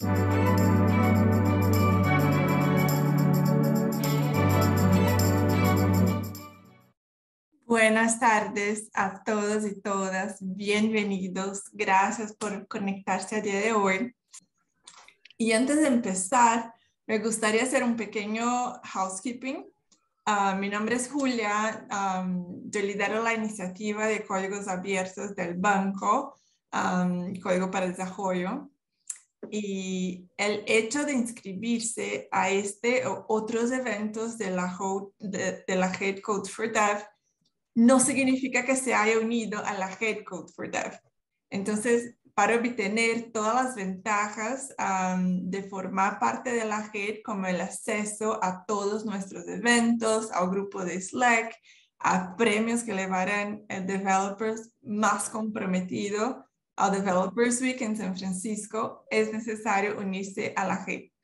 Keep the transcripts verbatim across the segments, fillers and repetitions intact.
Buenas tardes a todos y todas, bienvenidos, gracias por conectarse al día de hoy. Y antes de empezar, me gustaría hacer un pequeño housekeeping. Uh, mi nombre es Julia, um, yo lidero la iniciativa de códigos abiertos del banco, um, Código para el Desarrollo. Y el hecho de inscribirse a este o otros eventos de la, de, de la Red Code for Dev no significa que se haya unido a la Red Code for Dev. Entonces, para obtener todas las ventajas um, de formar parte de la red, como el acceso a todos nuestros eventos, al grupo de Slack, a premios que llevarán el developers más comprometido al Developers Week en San Francisco, es necesario unirse a la red.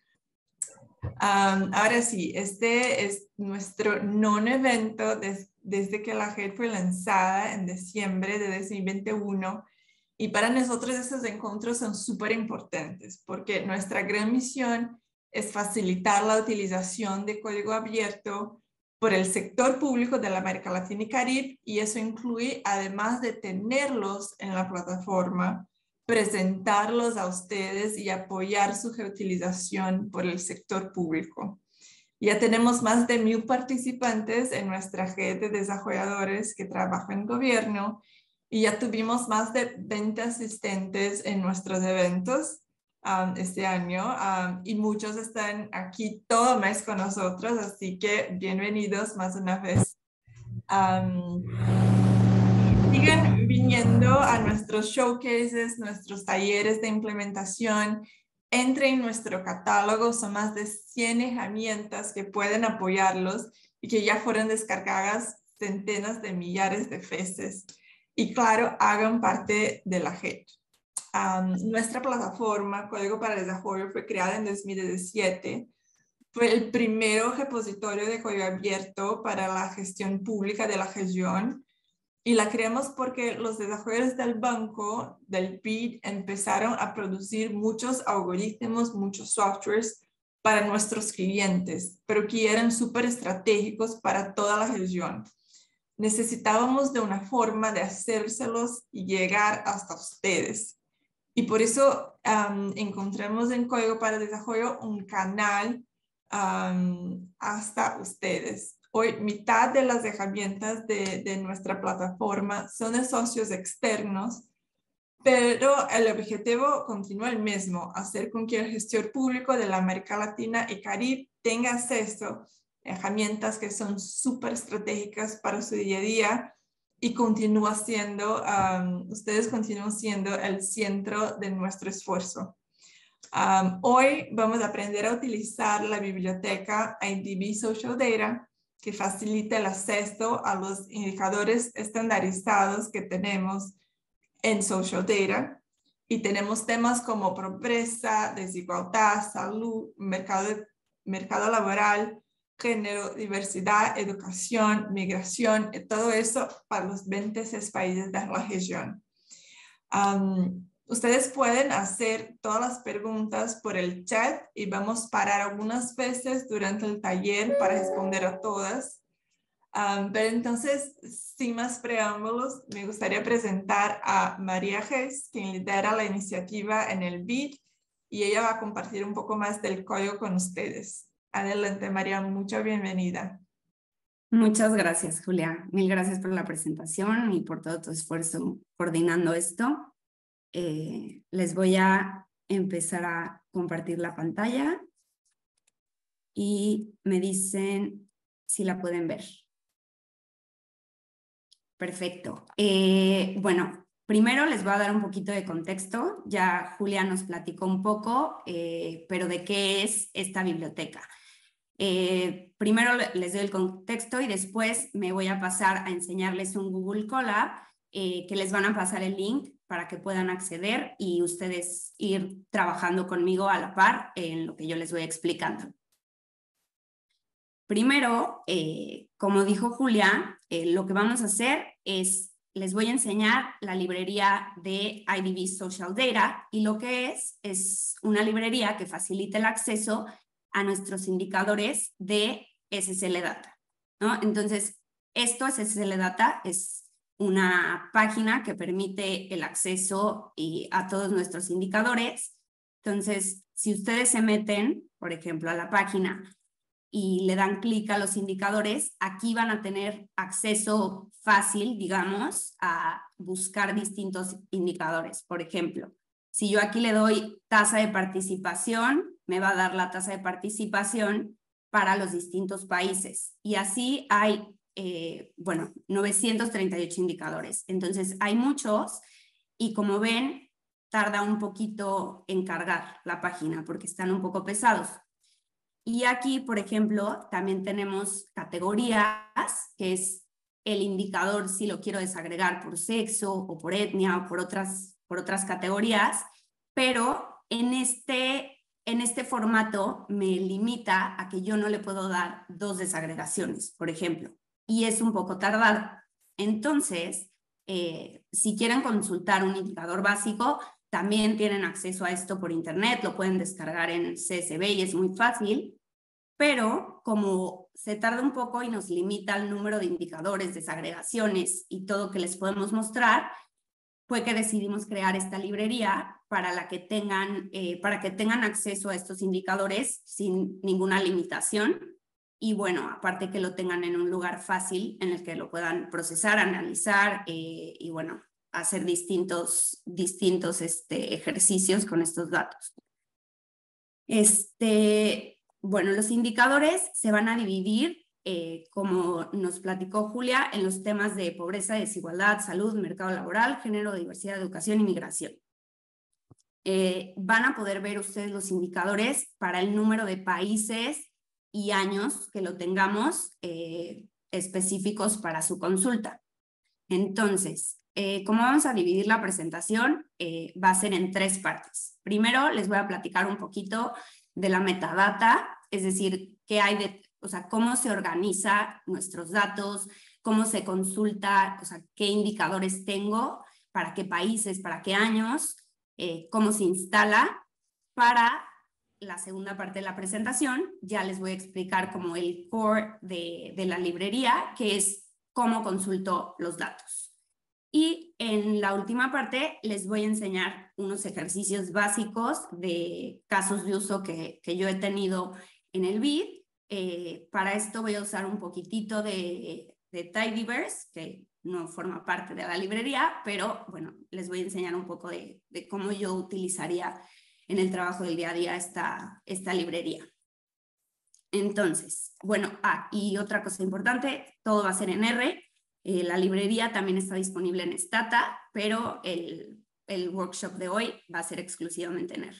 Um, ahora sí, este es nuestro nono evento des, desde que la red fue lanzada en diciembre de dos mil veintiuno, y para nosotros estos encuentros son súper importantes porque nuestra gran misión es facilitar la utilización de código abierto por el sector público de la América Latina y Caribe, y eso incluye, además de tenerlos en la plataforma, presentarlos a ustedes y apoyar su reutilización por el sector público. Ya tenemos más de mil participantes en nuestra red de desarrolladores que trabajan en gobierno, y ya tuvimos más de veinte asistentes en nuestros eventos um, este año, um, y muchos están aquí todo el mes con nosotros, así que bienvenidos más una vez. Um, Sigan viniendo a nuestros showcases, nuestros talleres de implementación. Entren en nuestro catálogo, son más de cien herramientas que pueden apoyarlos y que ya fueron descargadas centenas de millares de veces. Y claro, hagan parte de la red. Um, nuestra plataforma, Código para el Desarrollo, fue creada en dos mil diecisiete. Fue el primer repositorio de código abierto para la gestión pública de la región. Y la creamos porque los desarrolladores del banco, del B I D, empezaron a producir muchos algoritmos, muchos softwares para nuestros clientes, pero que eran súper estratégicos para toda la región. Necesitábamos de una forma de hacérselos y llegar hasta ustedes. Y por eso um, encontramos en Código para el Desarrollo un canal um, hasta ustedes. Hoy, mitad de las herramientas de, de nuestra plataforma son de socios externos, pero el objetivo continúa el mismo: hacer con que el gestor público de la América Latina y Caribe tenga acceso a herramientas que son súper estratégicas para su día a día, y continúa siendo, um, ustedes continúan siendo el centro de nuestro esfuerzo. Um, hoy vamos a aprender a utilizar la biblioteca I D B Social Data, que facilita el acceso a los indicadores estandarizados que tenemos en Social Data. Y tenemos temas como pobreza, desigualdad, salud, mercado, mercado laboral, género, diversidad, educación, migración, y todo eso para los veintiséis países de la región. Um, ustedes pueden hacer todas las preguntas por el chat y vamos a parar algunas veces durante el taller para responder a todas. Um, pero entonces, sin más preámbulos, me gustaría presentar a María Gess, quien lidera la iniciativa en el B I D, y ella va a compartir un poco más del código con ustedes. Adelante, María, mucha bienvenida. Muchas gracias, Julia. Mil gracias por la presentación y por todo tu esfuerzo coordinando esto. Eh, les voy a empezar a compartir la pantalla y me dicen si la pueden ver. Perfecto. Eh, bueno, primero les voy a dar un poquito de contexto. Ya Julia nos platicó un poco, eh, pero de qué es esta biblioteca. Eh, primero les doy el contexto y después me voy a pasar a enseñarles un Google Colab eh, que les van a pasar el link para que puedan acceder y ustedes ir trabajando conmigo a la par en lo que yo les voy explicando. Primero, eh, como dijo Julia, eh, lo que vamos a hacer es les voy a enseñar la librería de I D B Social Data, y lo que es, es una librería que facilita el acceso a nuestros indicadores de S S L Data, ¿no? Entonces, esto es S S L Data, es una página que permite el acceso y a todos nuestros indicadores. Entonces, si ustedes se meten, por ejemplo, a la página y le dan clic a los indicadores, aquí van a tener acceso fácil, digamos, a buscar distintos indicadores. Por ejemplo, si yo aquí le doy tasa de participación, me va a dar la tasa de participación para los distintos países. Y así hay, eh, bueno, novecientos treinta y ocho indicadores. Entonces, hay muchos y como ven, tarda un poquito en cargar la página porque están un poco pesados. Y aquí, por ejemplo, también tenemos categorías, que es el indicador si lo quiero desagregar por sexo o por etnia o por otras, por otras categorías, pero en este, en este formato me limita a que yo no le puedo dar dos desagregaciones, por ejemplo, y es un poco tardado. Entonces, eh, si quieren consultar un indicador básico, también tienen acceso a esto por internet, lo pueden descargar en C S V y es muy fácil, pero como se tarda un poco y nos limita el número de indicadores, desagregaciones y todo que les podemos mostrar, fue que decidimos crear esta librería para, la que, tengan, eh, para que tengan acceso a estos indicadores sin ninguna limitación y bueno, aparte que lo tengan en un lugar fácil en el que lo puedan procesar, analizar eh, y bueno, hacer distintos, distintos este, ejercicios con estos datos. Este, bueno, los indicadores se van a dividir, eh, como nos platicó Julia, en los temas de pobreza, desigualdad, salud, mercado laboral, género, diversidad, educación y migración. Eh, van a poder ver ustedes los indicadores para el número de países y años que lo tengamos eh, específicos para su consulta. Entonces, eh, como vamos a dividir la presentación, eh, va a ser en tres partes. Primero, les voy a platicar un poquito de la metadata, es decir, qué hay de, o sea, cómo se organiza nuestros datos, cómo se consulta, o sea, qué indicadores tengo, para qué países, para qué años, eh, cómo se instala. Para la segunda parte de la presentación, ya les voy a explicar como el core de, de la librería, que es cómo consulto los datos. Y en la última parte les voy a enseñar unos ejercicios básicos de casos de uso que, que yo he tenido en el B I D. Eh, para esto voy a usar un poquitito de, de Tidyverse, que no forma parte de la librería, pero bueno, les voy a enseñar un poco de, de cómo yo utilizaría en el trabajo del día a día esta, esta librería. Entonces, bueno, ah, y otra cosa importante, todo va a ser en R. Eh, la librería también está disponible en Stata, pero el, el workshop de hoy va a ser exclusivamente en R.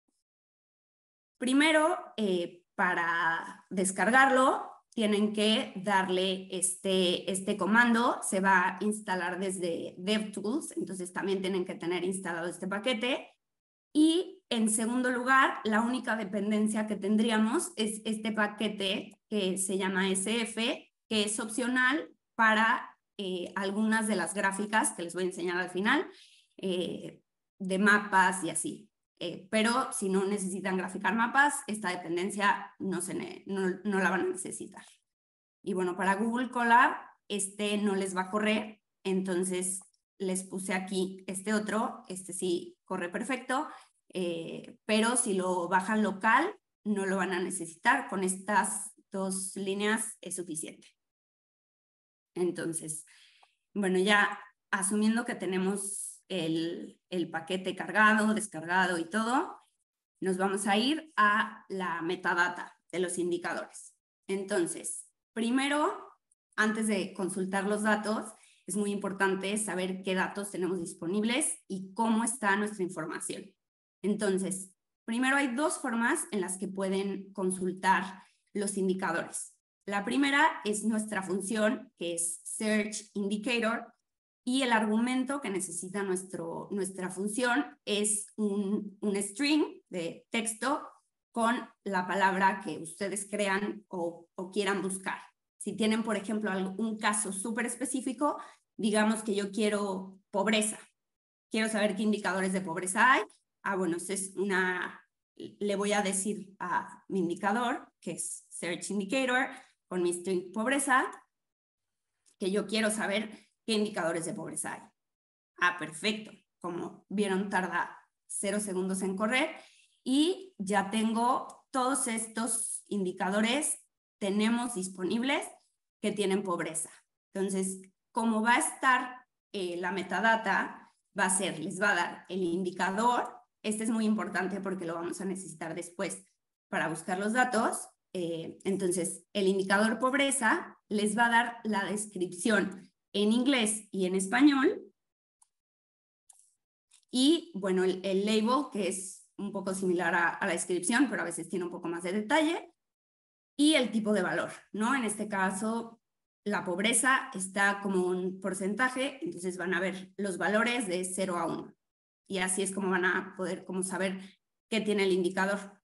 Primero, eh, para descargarlo, tienen que darle este, este comando. Se va a instalar desde DevTools, entonces también tienen que tener instalado este paquete. Y en segundo lugar, la única dependencia que tendríamos es este paquete que se llama S F, que es opcional para eh, algunas de las gráficas que les voy a enseñar al final, eh, de mapas y así. Eh, pero si no necesitan graficar mapas, esta dependencia no, se no, no la van a necesitar. Y bueno, para Google Colab, este no les va a correr, entonces les puse aquí este otro, este sí corre perfecto, eh, pero si lo bajan local, no lo van a necesitar. Con estas dos líneas es suficiente. Entonces, bueno, ya asumiendo que tenemos el, el paquete cargado, descargado y todo, nos vamos a ir a la metadata de los indicadores. Entonces, primero, antes de consultar los datos, es muy importante saber qué datos tenemos disponibles y cómo está nuestra información. Entonces, primero hay dos formas en las que pueden consultar los indicadores. La primera es nuestra función, que es Search Indicator, y el argumento que necesita nuestro, nuestra función es un, un string de texto con la palabra que ustedes crean o, o quieran buscar. Si tienen, por ejemplo, algún caso súper específico, digamos que yo quiero pobreza. Quiero saber qué indicadores de pobreza hay. Ah, bueno, es una, le voy a decir a mi indicador, que es Search Indicator, con mi string pobreza, que yo quiero saber qué indicadores de pobreza hay. Ah, perfecto. Como vieron, tarda cero segundos en correr y ya tengo todos estos indicadores, tenemos disponibles que tienen pobreza. Entonces, como va a estar eh, la metadata, va a ser, les va a dar el indicador. Este es muy importante porque lo vamos a necesitar después para buscar los datos. Eh, entonces, el indicador pobreza les va a dar la descripción en inglés y en español. Y, bueno, el, el label, que es un poco similar a, a la descripción, pero a veces tiene un poco más de detalle. Y el tipo de valor, ¿no? En este caso, la pobreza está como un porcentaje, entonces van a ver los valores de cero a uno. Y así es como van a poder como saber qué tiene el indicador.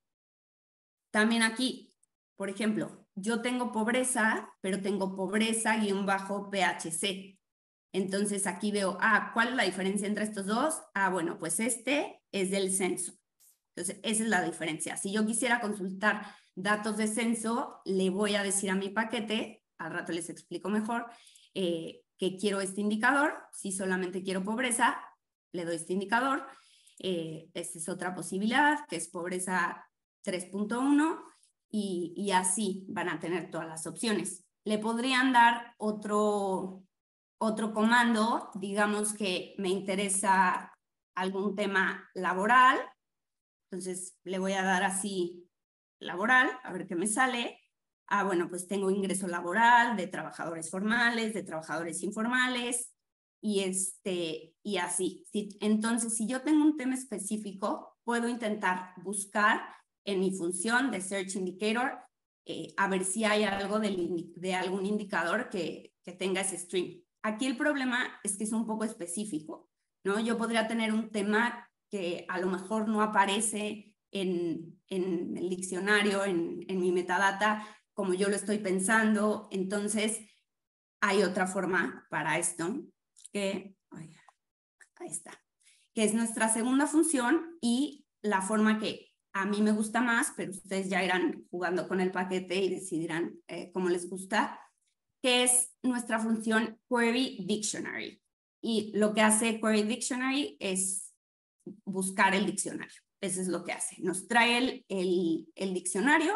También aquí, por ejemplo, yo tengo pobreza, pero tengo pobreza guión bajo P H C. Entonces aquí veo, ah, ¿cuál es la diferencia entre estos dos? Ah, bueno, pues este es del censo. Entonces, esa es la diferencia. Si yo quisiera consultar datos de censo, le voy a decir a mi paquete, al rato les explico mejor, eh, que quiero este indicador. Si solamente quiero pobreza, le doy este indicador. Eh, esta es otra posibilidad, que es pobreza tres punto uno, y, y así van a tener todas las opciones. Le podrían dar otro, otro comando, digamos que me interesa algún tema laboral. Entonces le voy a dar así laboral, a ver qué me sale. Ah, bueno, pues tengo ingreso laboral de trabajadores formales, de trabajadores informales, y, este, y así. Si, entonces, si yo tengo un tema específico, puedo intentar buscar en mi función de Search Indicator eh, a ver si hay algo de, de algún indicador que, que tenga ese string. Aquí el problema es que es un poco específico, ¿no? Yo podría tener un tema que a lo mejor no aparece en, en el diccionario, en, en mi metadata, como yo lo estoy pensando. Entonces, hay otra forma para esto, que, ay, ahí está, que es nuestra segunda función y la forma que a mí me gusta más, pero ustedes ya irán jugando con el paquete y decidirán eh, cómo les gusta, que es nuestra función Query Dictionary. Y lo que hace Query Dictionary es buscar el diccionario. Eso es lo que hace. Nos trae el, el, el diccionario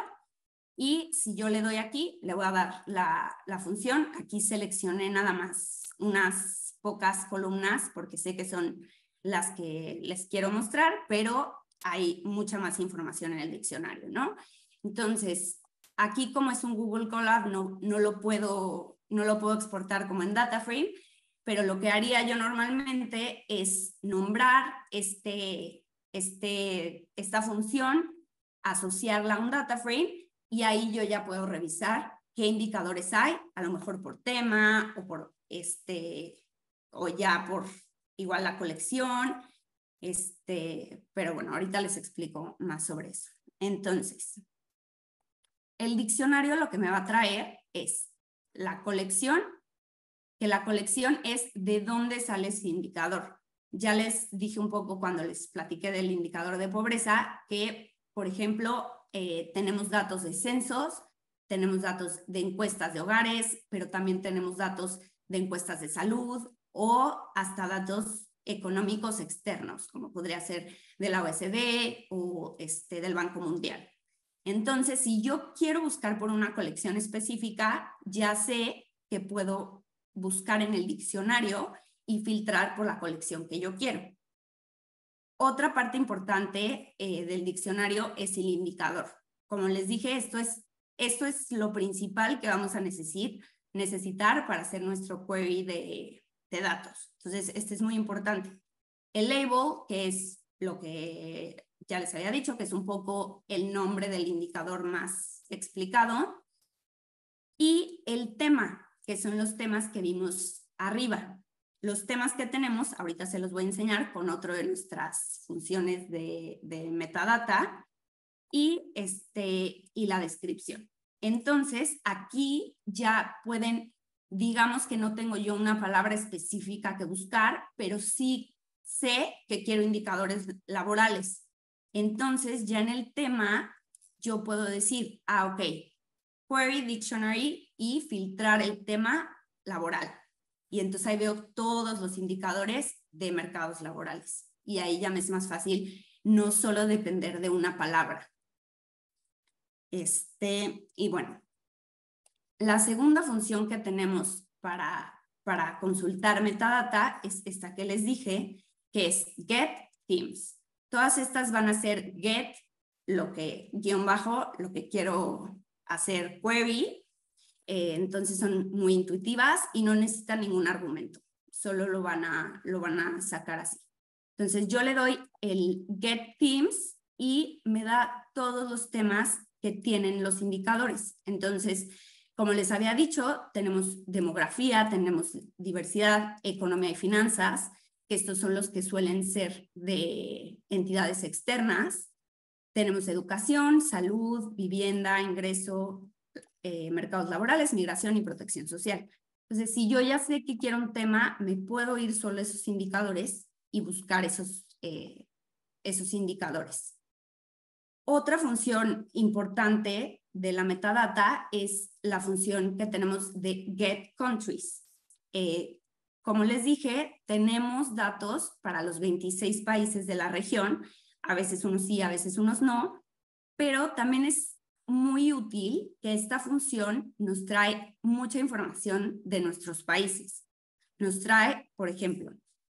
y si yo le doy aquí, le voy a dar la, la función. Aquí seleccioné nada más unas pocas columnas porque sé que son las que les quiero mostrar, pero hay mucha más información en el diccionario, ¿no? Entonces, aquí como es un Google Colab, no, no, lo puedo, no lo puedo exportar como en DataFrame, pero lo que haría yo normalmente es nombrar este, este, esta función, asociarla a un data frame, y ahí yo ya puedo revisar qué indicadores hay, a lo mejor por tema o por este, o ya por igual la colección, este, pero bueno, ahorita les explico más sobre eso. Entonces, el diccionario lo que me va a traer es la colección, que la colección es de dónde sale ese indicador. Ya les dije un poco cuando les platiqué del indicador de pobreza que, por ejemplo, eh, tenemos datos de censos, tenemos datos de encuestas de hogares, pero también tenemos datos de encuestas de salud o hasta datos económicos externos, como podría ser de la O E C D o este, del Banco Mundial. Entonces, si yo quiero buscar por una colección específica, ya sé que puedo buscar en el diccionario y filtrar por la colección que yo quiero. Otra parte importante eh, del diccionario es el indicador. Como les dije, esto es, esto es lo principal que vamos a necesitar, necesitar para hacer nuestro query de, de datos. Entonces, este es muy importante. El label, que es lo que ya les había dicho, que es un poco el nombre del indicador más explicado. Y el tema, que son los temas que vimos arriba. Los temas que tenemos, ahorita se los voy a enseñar con otro de nuestras funciones de, de metadata, y, este, y la descripción. Entonces, aquí ya pueden digamos que no tengo yo una palabra específica que buscar, pero sí sé que quiero indicadores laborales. Entonces, ya en el tema, yo puedo decir, ah, ok, query dictionary y filtrar el tema laboral. Y entonces ahí veo todos los indicadores de mercados laborales. Y ahí ya me es más fácil no solo depender de una palabra. Este, y bueno, la segunda función que tenemos para, para consultar metadata es esta que les dije, que es get themes. Todas estas van a ser get, lo que, guión bajo, lo que quiero hacer query. Eh, entonces son muy intuitivas y no necesitan ningún argumento. Solo lo van a, lo van a sacar así. Entonces yo le doy el get themes y me da todos los temas que tienen los indicadores. Entonces, como les había dicho, tenemos demografía, tenemos diversidad, economía y finanzas, que estos son los que suelen ser de entidades externas. Tenemos educación, salud, vivienda, ingreso, eh, mercados laborales, migración y protección social. Entonces, si yo ya sé que quiero un tema, me puedo ir solo a esos indicadores y buscar esos, eh, esos indicadores. Otra función importante de la metadata es la función que tenemos de get countries. Eh, como les dije, tenemos datos para los veintiséis países de la región, a veces unos sí, a veces unos no, pero también es muy útil que esta función nos trae mucha información de nuestros países. Nos trae, por ejemplo,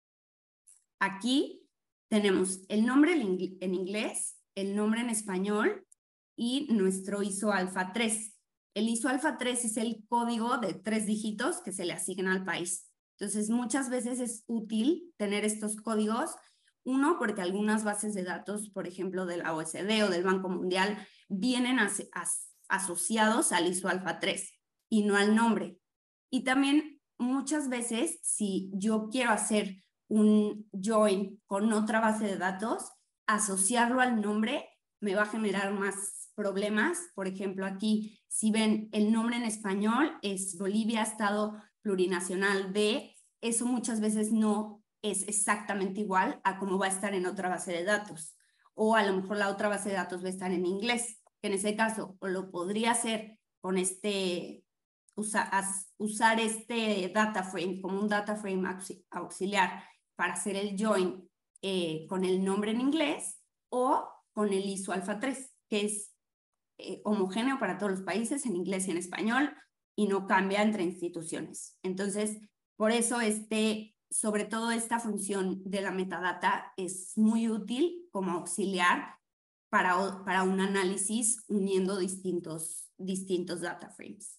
aquí tenemos el nombre en inglés, el nombre en español y nuestro I S O alfa tres. El I S O alfa tres es el código de tres dígitos que se le asigna al país. Entonces, muchas veces es útil tener estos códigos. Uno, porque algunas bases de datos, por ejemplo, de la O E C D o del Banco Mundial, vienen as as asociados al I S O alfa tres y no al nombre. Y también muchas veces, si yo quiero hacer un join con otra base de datos, asociarlo al nombre me va a generar más problemas. Por ejemplo, aquí, si ven el nombre en español, es Bolivia, Estado Plurinacional de, eso muchas veces no es exactamente igual a cómo va a estar en otra base de datos. O a lo mejor la otra base de datos va a estar en inglés, que en ese caso o lo podría hacer con este, usa, as, usar este data frame como un data frame auxiliar para hacer el join eh, con el nombre en inglés o con el I S O alfa tres, que es eh, homogéneo para todos los países en inglés y en español y no cambia entre instituciones. Entonces, por eso este sobre todo esta función de la metadata es muy útil como auxiliar para, para un análisis uniendo distintos, distintos data frames.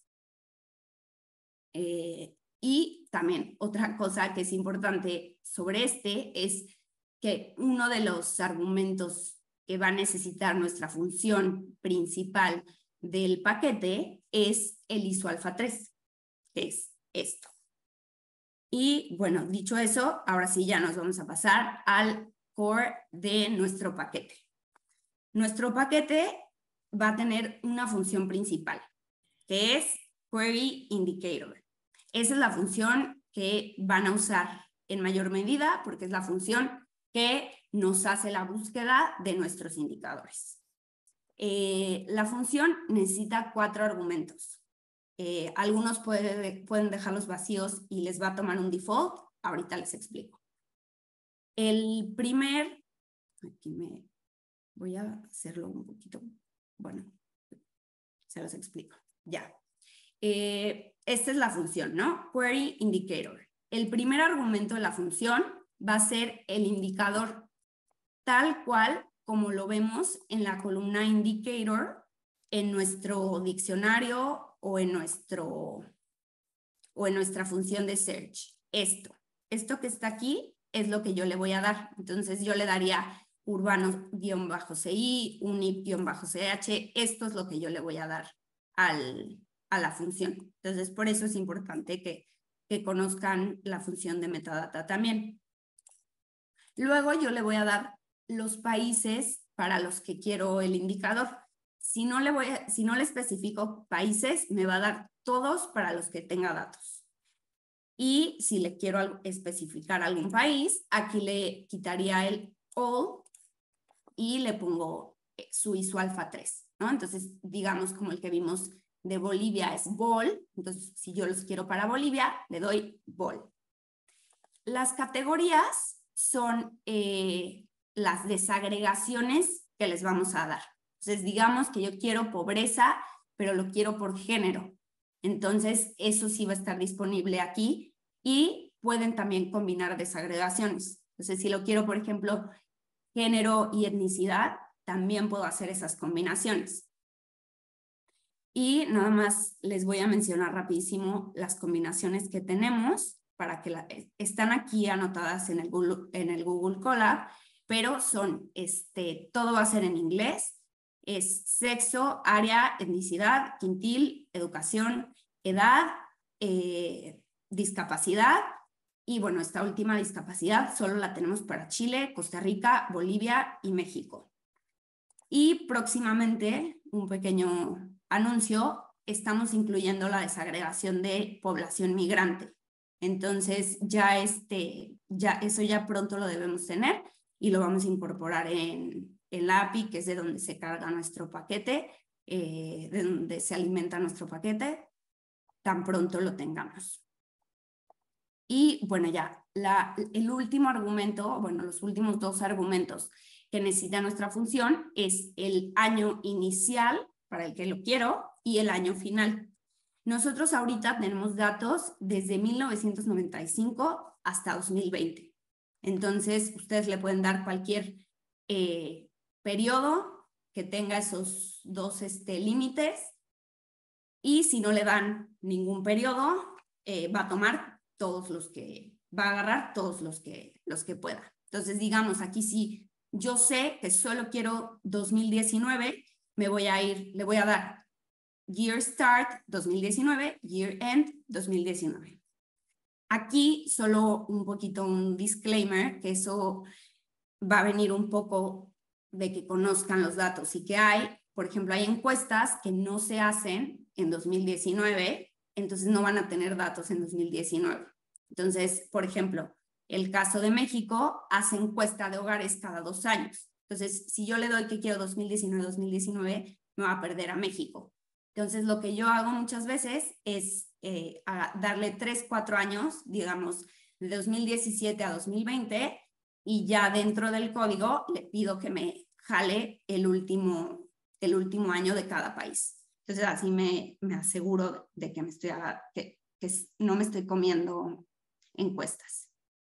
Eh, y también otra cosa que es importante sobre este es que uno de los argumentos que va a necesitar nuestra función principal del paquete es el I S O alfa tres, que es esto. Y bueno, dicho eso, ahora sí ya nos vamos a pasar al core de nuestro paquete. Nuestro paquete va a tener una función principal, que es Query Indicator. Esa es la función que van a usar en mayor medida porque es la función que nos hace la búsqueda de nuestros indicadores. Eh, la función necesita cuatro argumentos. Eh, algunos puede, pueden dejarlos vacíos y les va a tomar un default. Ahorita les explico. El primer, aquí me voy a hacerlo un poquito, bueno, se los explico, ya. Eh, esta es la función, ¿no? Query Indicator. El primer argumento de la función va a ser el indicador tal cual como lo vemos en la columna Indicator en nuestro diccionario o en, nuestro, o en nuestra función de search. Esto, esto que está aquí es lo que yo le voy a dar. Entonces yo le daría urbano-C I, unip-C H, esto es lo que yo le voy a dar al, a la función. Entonces por eso es importante que, que conozcan la función de metadata también. Luego yo le voy a dar los países para los que quiero el indicador. Si no le, voy a, si no le especifico países, me va a dar todos para los que tenga datos. Y si le quiero especificar algún país, aquí le quitaría el all y le pongo suizo alfa tres, ¿no? Entonces, digamos como el que vimos de Bolivia es bol, entonces si yo los quiero para Bolivia, le doy bol. Las categorías son eh, las desagregaciones que les vamos a dar. Entonces, digamos que yo quiero pobreza, pero lo quiero por género. Entonces, eso sí va a estar disponible aquí y pueden también combinar desagregaciones. Entonces, si lo quiero, por ejemplo, género y etnicidad, también puedo hacer esas combinaciones. Y nada más les voy a mencionar rapidísimo las combinaciones que tenemos para que la, están aquí anotadas en el Google, en el Google Colab, pero son, este, todo va a ser en inglés. Es sexo, área, etnicidad, quintil, educación, edad, eh, discapacidad. Y bueno, esta última discapacidad solo la tenemos para Chile, Costa Rica, Bolivia y México. Y próximamente, un pequeño anuncio, estamos incluyendo la desagregación de población migrante. Entonces, ya, este, ya eso ya pronto lo debemos tener y lo vamos a incorporar en el A P I, que es de donde se carga nuestro paquete, eh, de donde se alimenta nuestro paquete, tan pronto lo tengamos. Y bueno, ya, la, el último argumento, bueno, los últimos dos argumentos que necesita nuestra función es el año inicial para el que lo quiero y el año final. Nosotros ahorita tenemos datos desde mil novecientos noventa y cinco hasta dos mil veinte. Entonces, ustedes le pueden dar cualquier eh, periodo que tenga esos dos este, límites y si no le dan ningún periodo, eh, va a tomar todos los que, va a agarrar todos los que, los que pueda. Entonces, digamos, aquí sí, yo sé que solo quiero dos mil diecinueve, me voy a ir, le voy a dar Year Start dos mil diecinueve, Year End dos mil diecinueve. Aquí solo un poquito un disclaimer, que eso va a venir un poco de que conozcan los datos y que hay, por ejemplo, hay encuestas que no se hacen en dos mil diecinueve, entonces no van a tener datos en dos mil diecinueve. Entonces, por ejemplo, el caso de México hace encuesta de hogares cada dos años. Entonces, si yo le doy que quiero dos mil diecinueve, dos mil diecinueve, me va a perder a México. Entonces, lo que yo hago muchas veces es eh, a darle tres, cuatro años, digamos, de dos mil diecisiete a dos mil veinte, y ya dentro del código le pido que me jale el último, el último año de cada país. Entonces, así me, me aseguro de que, me estoy, que, que no me estoy comiendo encuestas.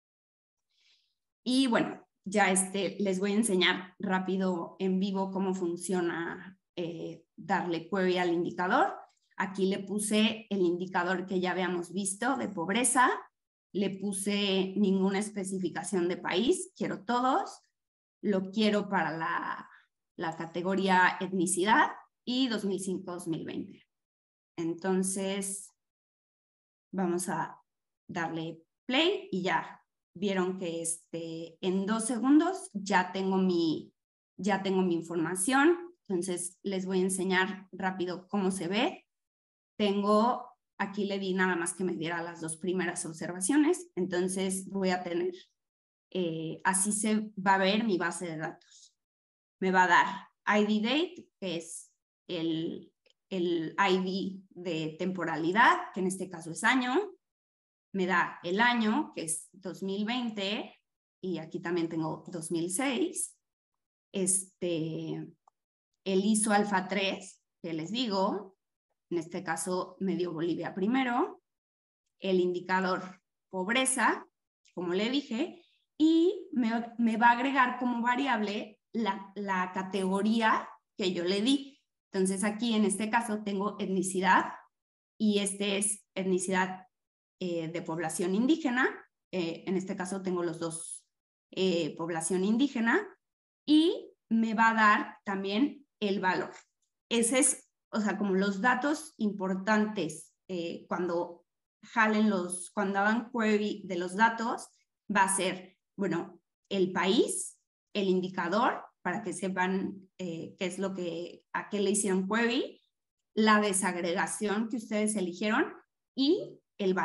Y bueno, ya este, les voy a enseñar rápido en vivo cómo funciona eh, darle query al indicador. Aquí le puse el indicador que ya habíamos visto de pobreza, le puse ninguna especificación de país, quiero todos, lo quiero para la, la categoría etnicidad y dos mil cinco a dos mil veinte. Entonces, vamos a darle play y ya vieron que este, en dos segundos ya tengo, mi, ya tengo mi información. Entonces, les voy a enseñar rápido cómo se ve. Tengo, aquí le di nada más que me diera las dos primeras observaciones. Entonces, voy a tener, eh, así se va a ver mi base de datos. Me va a dar I D date, que es el, el I D de temporalidad, que en este caso es año. Me da el año, que es dos mil veinte, y aquí también tengo dos mil seis. Este, el I S O alfa tres, que les digo, en este caso me dio Bolivia primero. El indicador pobreza, como le dije, y me, me va a agregar como variable la, la categoría que yo le di. Entonces aquí en este caso tengo etnicidad, y este es etnicidad Eh, de población indígena, eh, en este caso tengo los dos, eh, población indígena, y me va a dar también el valor. Ese es, o sea, como los datos importantes eh, cuando jalen los, cuando hagan query de los datos, va a ser, bueno, el país, el indicador, para que sepan eh, qué es lo que, a qué le hicieron query, la desagregación que ustedes eligieron y el valor.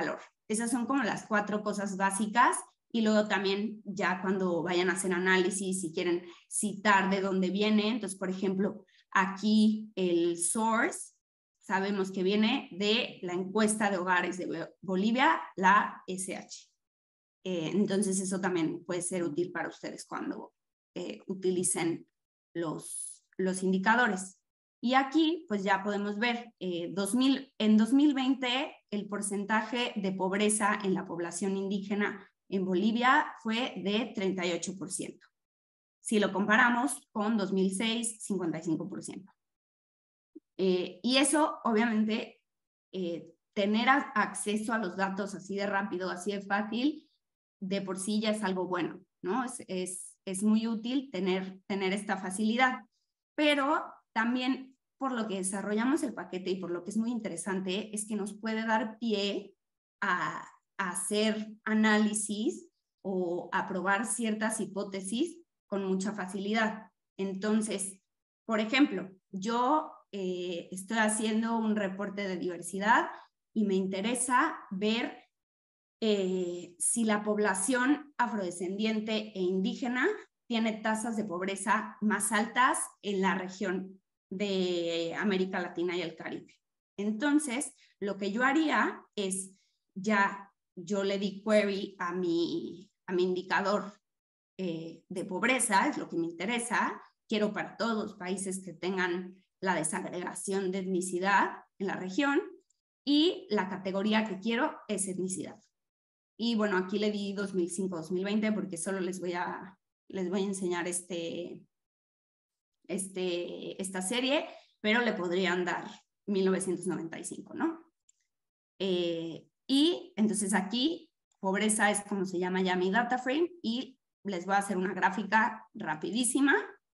Esas son como las cuatro cosas básicas. Y luego también ya cuando vayan a hacer análisis, si quieren citar de dónde viene, entonces, por ejemplo, aquí el source, sabemos que viene de la encuesta de hogares de Bolivia, la S H. Eh, entonces, eso también puede ser útil para ustedes cuando eh, utilicen los, los indicadores. Y aquí, pues ya podemos ver, eh, dos mil, en dos mil veinte, el porcentaje de pobreza en la población indígena en Bolivia fue de treinta y ocho por ciento. Si lo comparamos con dos mil seis, cincuenta y cinco por ciento. Eh, y eso, obviamente, eh, tener a, acceso a los datos así de rápido, así de fácil, de por sí ya es algo bueno, ¿no? Es, es, es muy útil tener, tener esta facilidad. Pero también por lo que desarrollamos el paquete y por lo que es muy interesante es que nos puede dar pie a hacer análisis o a probar ciertas hipótesis con mucha facilidad. Entonces, por ejemplo, yo eh, estoy haciendo un reporte de diversidad y me interesa ver eh, si la población afrodescendiente e indígena tiene tasas de pobreza más altas en la región de América Latina y el Caribe. Entonces, lo que yo haría es ya yo le di query a mi, a mi indicador eh, de pobreza, es lo que me interesa. Quiero para todos los países que tengan la desagregación de etnicidad en la región y la categoría que quiero es etnicidad. Y bueno, aquí le di dos mil cinco a dos mil veinte porque solo les voy a, les voy a enseñar este, este, esta serie, pero le podrían dar mil novecientos noventa y cinco, ¿no? Eh, y entonces aquí, pobreza es como se llama ya mi data frame y les voy a hacer una gráfica rapidísima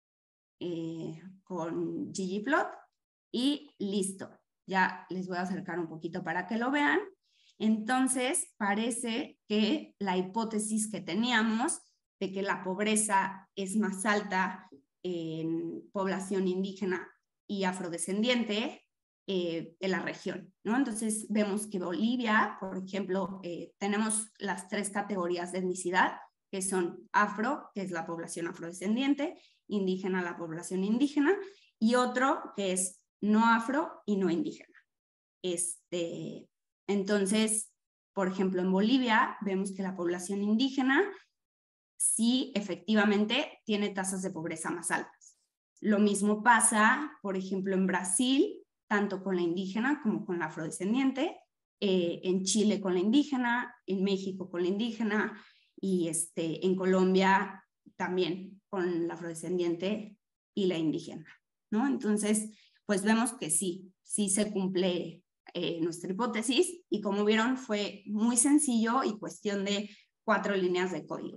eh, con ggplot y listo. Ya les voy a acercar un poquito para que lo vean. Entonces, parece que la hipótesis que teníamos de que la pobreza es más alta en población indígena y afrodescendiente eh, en la región, ¿no? Entonces, vemos que Bolivia, por ejemplo, eh, tenemos las tres categorías de etnicidad, que son afro, que es la población afrodescendiente, indígena, la población indígena, y otro que es no afro y no indígena. Este, entonces, por ejemplo, en Bolivia vemos que la población indígena sí efectivamente tiene tasas de pobreza más altas. Lo mismo pasa, por ejemplo, en Brasil, tanto con la indígena como con la afrodescendiente, eh, en Chile con la indígena, en México con la indígena y este, en Colombia también con la afrodescendiente y la indígena, ¿no? Entonces, pues vemos que sí, sí se cumple eh, nuestra hipótesis y como vieron fue muy sencillo y cuestión de cuatro líneas de código.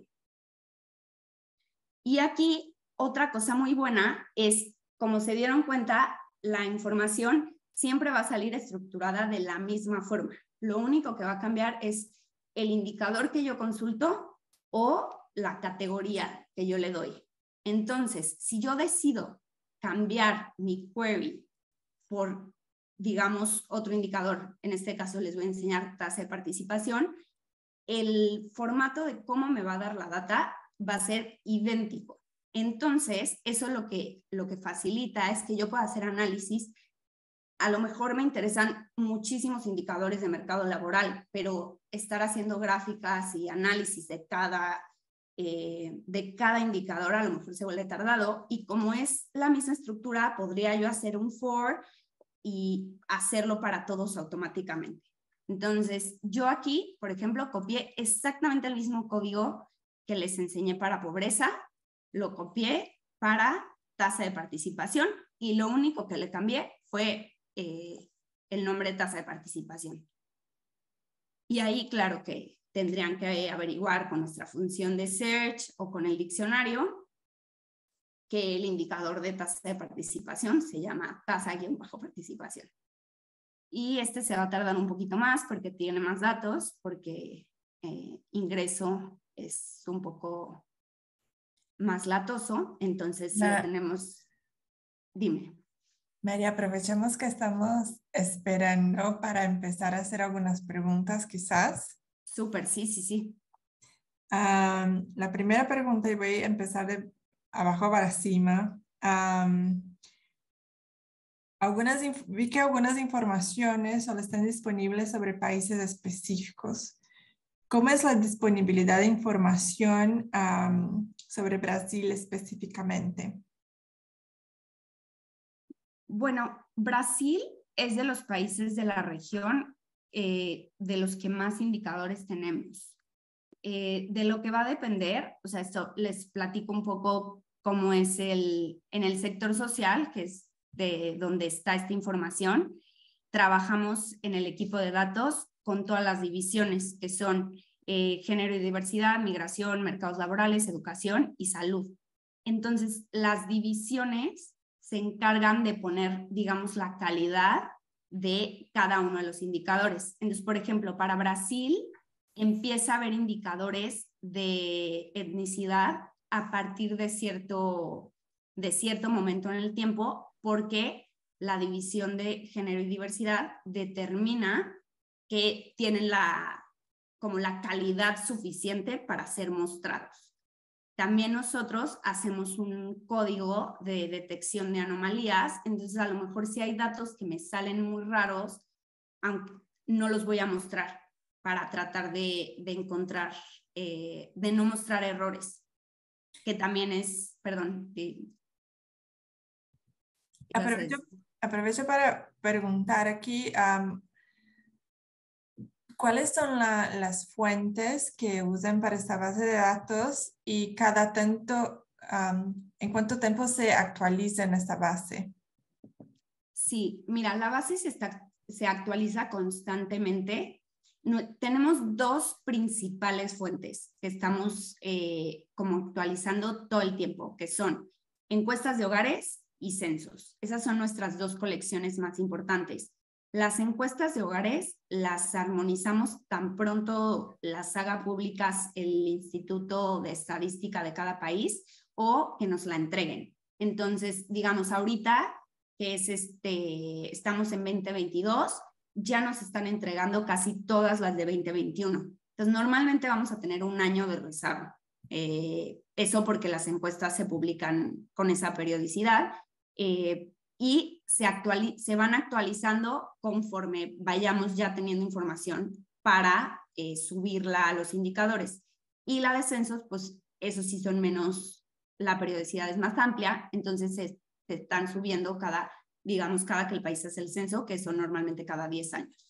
Y aquí otra cosa muy buena es, como se dieron cuenta, la información siempre va a salir estructurada de la misma forma. Lo único que va a cambiar es el indicador que yo consulto o la categoría que yo le doy. Entonces, si yo decido cambiar mi query por, digamos, otro indicador, en este caso les voy a enseñar tasa de participación, el formato de cómo me va a dar la data va a ser idéntico. Entonces, eso lo que, lo que facilita es que yo pueda hacer análisis. A lo mejor me interesan muchísimos indicadores de mercado laboral, pero estar haciendo gráficas y análisis de cada, eh, de cada indicador a lo mejor se vuelve tardado. Y como es la misma estructura, podría yo hacer un for y hacerlo para todos automáticamente. Entonces, yo aquí, por ejemplo, copié exactamente el mismo código que les enseñé para pobreza, lo copié para tasa de participación y lo único que le cambié fue eh, el nombre de tasa de participación. Y ahí, claro que tendrían que averiguar con nuestra función de search o con el diccionario que el indicador de tasa de participación se llama tasa-participación. Y este se va a tardar un poquito más porque tiene más datos, porque eh, ingreso es un poco más latoso, entonces Ma- lo tenemos, dime. María, aprovechemos que estamos esperando para empezar a hacer algunas preguntas quizás. Súper, sí, sí, sí. Um, la primera pregunta, y voy a empezar de abajo para cima. Um, algunas, vi que algunas informaciones solo están disponibles sobre países específicos. ¿Cómo es la disponibilidad de información um, sobre Brasil específicamente? Bueno, Brasil es de los países de la región eh, de los que más indicadores tenemos. Eh, de lo que va a depender, o sea, esto les platico un poco cómo es el, en el sector social, que es de donde está esta información. Trabajamos en el equipo de datos con todas las divisiones que son eh, género y diversidad, migración, mercados laborales, educación y salud. Entonces, las divisiones se encargan de poner, digamos, la calidad de cada uno de los indicadores. Entonces, por ejemplo, para Brasil empieza a haber indicadores de etnicidad a partir de cierto, de cierto momento en el tiempo, porque la división de género y diversidad determina que tienen la, como la calidad suficiente para ser mostrados. También nosotros hacemos un código de detección de anomalías, entonces a lo mejor si hay datos que me salen muy raros, aunque no los voy a mostrar para tratar de, de encontrar, eh, de no mostrar errores, que también es, perdón. De, Aprovecho, aprovecho para preguntar aquí, um, ¿cuáles son la, las fuentes que usan para esta base de datos y cada tanto, um, en cuánto tiempo se actualiza en esta base? Sí, mira, la base se, está, se actualiza constantemente. No, tenemos dos principales fuentes que estamos eh, como actualizando todo el tiempo, que son encuestas de hogares y censos. Esas son nuestras dos colecciones más importantes. Las encuestas de hogares las armonizamos tan pronto las haga públicas el Instituto de Estadística de cada país o que nos la entreguen. Entonces, digamos, ahorita que es este, estamos en veinte veintidós, ya nos están entregando casi todas las de veinte veintiuno. Entonces, normalmente vamos a tener un año de rezago. Eh, eso porque las encuestas se publican con esa periodicidad eh, y se, actuali se van actualizando conforme vayamos ya teniendo información para eh, subirla a los indicadores. Y la de censos, pues eso sí son menos, la periodicidad es más amplia, entonces es se están subiendo cada, digamos, cada que el país hace el censo, que son normalmente cada diez años.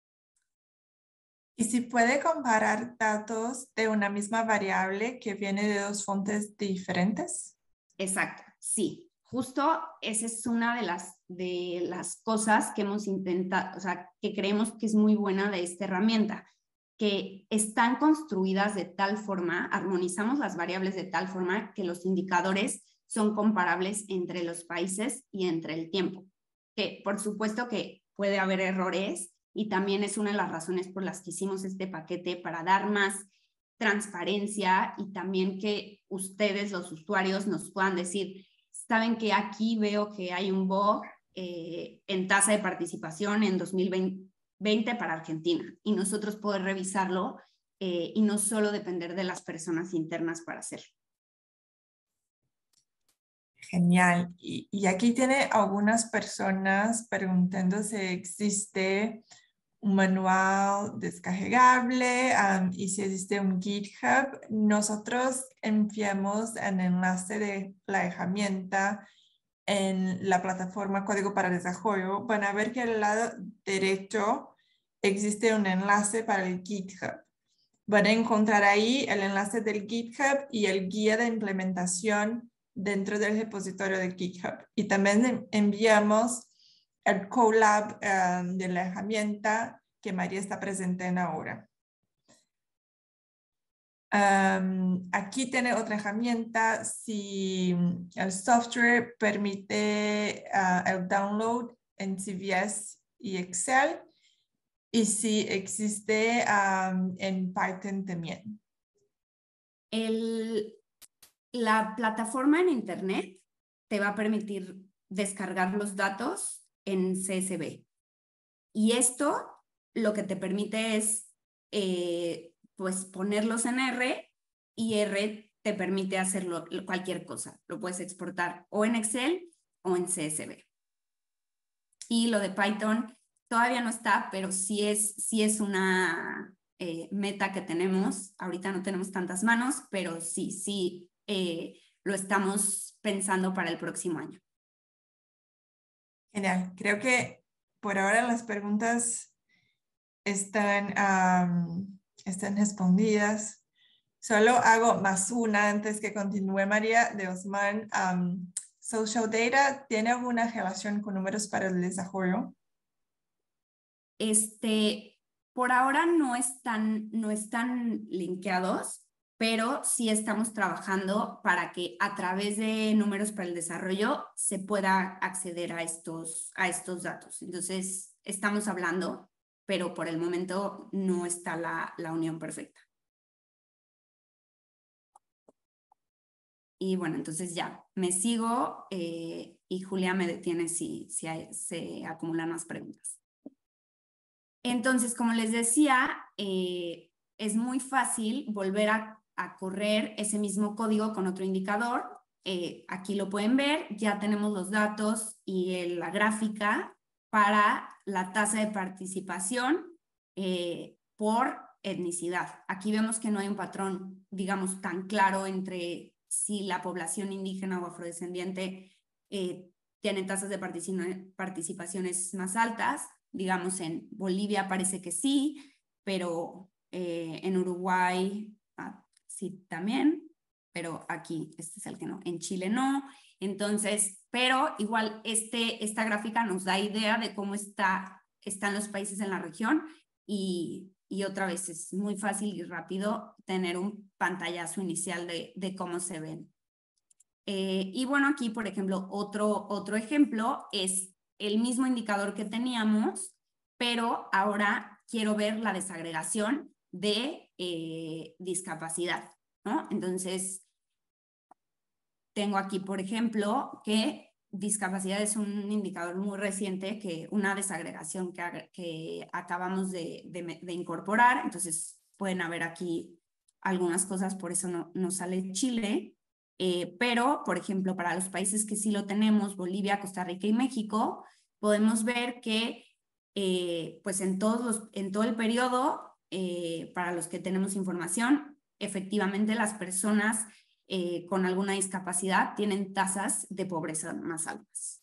¿Y si puede comparar datos de una misma variable que viene de dos fuentes diferentes? Exacto, sí. Justo esa es una de las, de las cosas que hemos intentado, o sea, que creemos que es muy buena de esta herramienta, que están construidas de tal forma, armonizamos las variables de tal forma que los indicadores son comparables entre los países y entre el tiempo. Que por supuesto que puede haber errores y también es una de las razones por las que hicimos este paquete para dar más transparencia y también que ustedes, los usuarios, nos puedan decir, saben que aquí veo que hay un bug eh, en tasa de participación en dos mil veinte para Argentina y nosotros poder revisarlo eh, y no solo depender de las personas internas para hacerlo. Genial. Y, y aquí tiene algunas personas preguntando si existe un manual descargable um, y si existe un GitHub. Nosotros enviamos el enlace de la herramienta en la plataforma Código para Desarrollo. Van a ver que al lado derecho existe un enlace para el GitHub. Van a encontrar ahí el enlace del GitHub y el guía de implementación dentro del repositorio de GitHub. Y también enviamos el Colab um, de la herramienta que María está presente en ahora. Um, aquí tiene otra herramienta si el software permite uh, el download en C V S y Excel y si existe um, en Python también. El, la plataforma en Internet te va a permitir descargar los datos en C S V. Y esto lo que te permite es eh, pues ponerlos en R, y R te permite hacerlo cualquier cosa. Lo puedes exportar o en Excel o en C S V. Y lo de Python todavía no está, pero sí es, sí es una eh, meta que tenemos. Ahorita no tenemos tantas manos, pero sí, sí eh, lo estamos pensando para el próximo año. Genial. Creo que por ahora las preguntas están, um, están respondidas. Solo hago más una antes que continúe María de Osman. Um, Social Data, ¿tiene alguna relación con números para el desarrollo? Este, por ahora no están, no están linkeados, pero sí estamos trabajando para que a través de números para el desarrollo se pueda acceder a estos, a estos datos. Entonces, estamos hablando, pero por el momento no está la, la unión perfecta. Y bueno, entonces ya, me sigo eh, y Julia me detiene si, si hay, se acumulan más preguntas. Entonces, como les decía, eh, es muy fácil volver a, a correr ese mismo código con otro indicador. Eh, aquí lo pueden ver, ya tenemos los datos y el, la gráfica para la tasa de participación eh, por etnicidad. Aquí vemos que no hay un patrón, digamos, tan claro entre si la población indígena o afrodescendiente eh, tiene tasas de participaciones más altas. Digamos, en Bolivia parece que sí, pero eh, en Uruguay ah, sí también, pero aquí este es el que no, en Chile no. Entonces, pero igual este, esta gráfica nos da idea de cómo está, están los países en la región y, y otra vez es muy fácil y rápido tener un pantallazo inicial de, de cómo se ven. Eh, y bueno, aquí, por ejemplo, otro, otro ejemplo es el mismo indicador que teníamos, pero ahora quiero ver la desagregación de eh, discapacidad, ¿no? Entonces, tengo aquí, por ejemplo, que discapacidad es un indicador muy reciente, que una desagregación que, que acabamos de, de, de incorporar. Entonces, pueden haber aquí algunas cosas, por eso no, no sale Chile. Eh, pero, por ejemplo, para los países que sí lo tenemos, Bolivia, Costa Rica y México, podemos ver que eh, pues en, todos los, en todo el periodo, eh, para los que tenemos información, efectivamente las personas eh, con alguna discapacidad tienen tasas de pobreza más altas.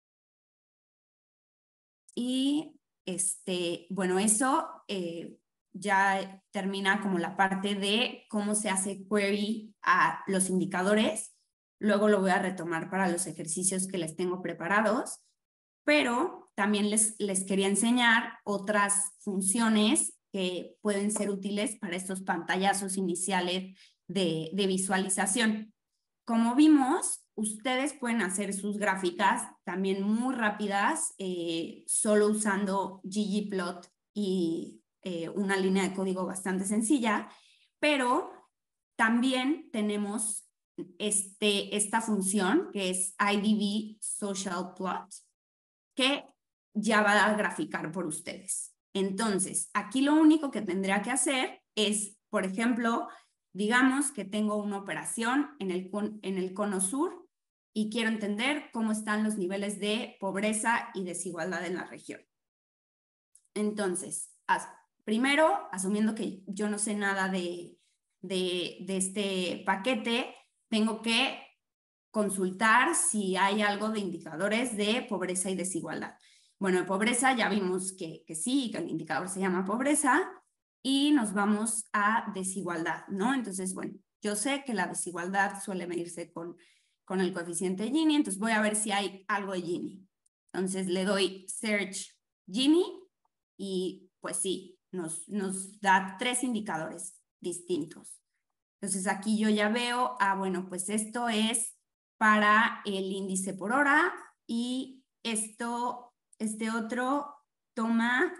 Y este, bueno, eso eh, ya termina como la parte de cómo se hace query a los indicadores. Luego lo voy a retomar para los ejercicios que les tengo preparados, pero también les, les quería enseñar otras funciones que pueden ser útiles para estos pantallazos iniciales de, de visualización. Como vimos, ustedes pueden hacer sus gráficas también muy rápidas, eh, solo usando ggplot y eh, una línea de código bastante sencilla, pero también tenemos este, esta función que es I D V Social Plot, que ya va a graficar por ustedes. Entonces, aquí lo único que tendría que hacer es, por ejemplo, digamos que tengo una operación en el, en el cono sur y quiero entender cómo están los niveles de pobreza y desigualdad en la región. Entonces, as, primero, asumiendo que yo no sé nada de, de, de este paquete, tengo que consultar si hay algo de indicadores de pobreza y desigualdad. Bueno, de pobreza ya vimos que, que sí, que el indicador se llama pobreza, y nos vamos a desigualdad, ¿no? Entonces, bueno, yo sé que la desigualdad suele medirse con, con el coeficiente Gini, entonces voy a ver si hay algo de Gini. Entonces le doy Search Gini y pues sí, nos, nos da tres indicadores distintos. Entonces aquí yo ya veo, ah, bueno, pues esto es para el índice por hora y esto, este otro toma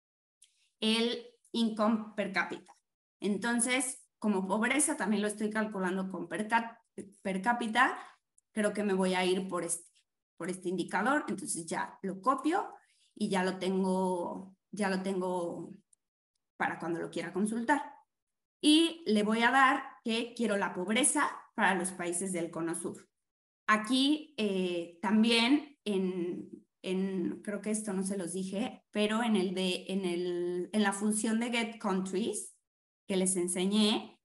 el income per cápita. Entonces, como pobreza también lo estoy calculando con per, per cápita, creo que me voy a ir por este, por este indicador. Entonces ya lo copio y ya lo tengo, ya lo tengo para cuando lo quiera consultar. Y le voy a dar que quiero la pobreza para los países del Cono Sur. Aquí eh, también, en, en, creo que esto no se los dije, pero en, el de, en, el, en la función de Get Countries que les enseñé,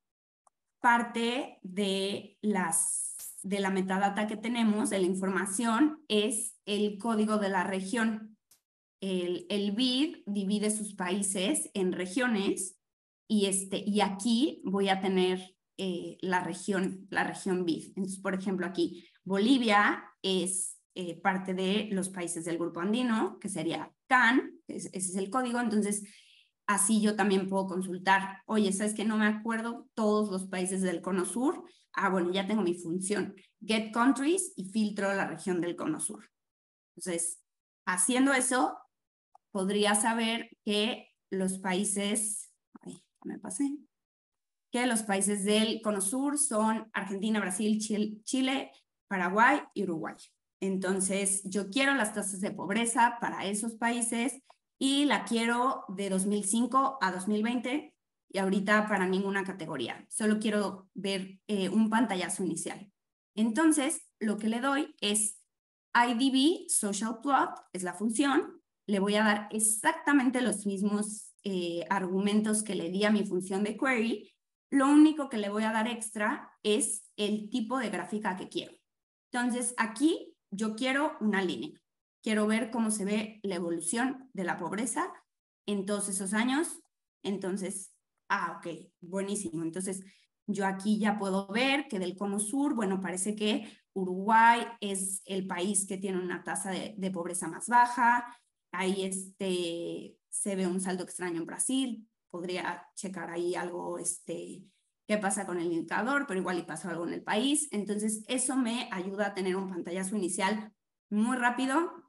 parte de, las, de la metadata que tenemos, de la información, es el código de la región. El, el B I D divide sus países en regiones y, este, y aquí voy a tener eh, la región, la región B I D. Entonces, por ejemplo, aquí Bolivia es eh, parte de los países del grupo andino, que sería C A N, ese es el código. Entonces, así yo también puedo consultar, oye, ¿sabes qué? No me acuerdo todos los países del Cono Sur. Ah, bueno, ya tengo mi función, Get Countries, y filtro la región del Cono Sur. Entonces, haciendo eso, podría saber que los países, ay, me pasé, que los países del Cono Sur son Argentina, Brasil, Chile, Chile, Paraguay y Uruguay. Entonces, yo quiero las tasas de pobreza para esos países y la quiero de dos mil cinco a dos mil veinte y ahorita para ninguna categoría. Solo quiero ver eh, un pantallazo inicial. Entonces, lo que le doy es I D B Social Plot, es la función. Le voy a dar exactamente los mismos eh, argumentos que le di a mi función de query. Lo único que le voy a dar extra es el tipo de gráfica que quiero. Entonces, aquí yo quiero una línea. Quiero ver cómo se ve la evolución de la pobreza en todos esos años. Entonces, ah, ok, buenísimo. Entonces, yo aquí ya puedo ver que del Cono Sur, bueno, parece que Uruguay es el país que tiene una tasa de, de pobreza más baja. Ahí este, se ve un saldo extraño en Brasil. Podría checar ahí algo, este, qué pasa con el indicador, pero igual y pasó algo en el país. Entonces, eso me ayuda a tener un pantallazo inicial muy rápido,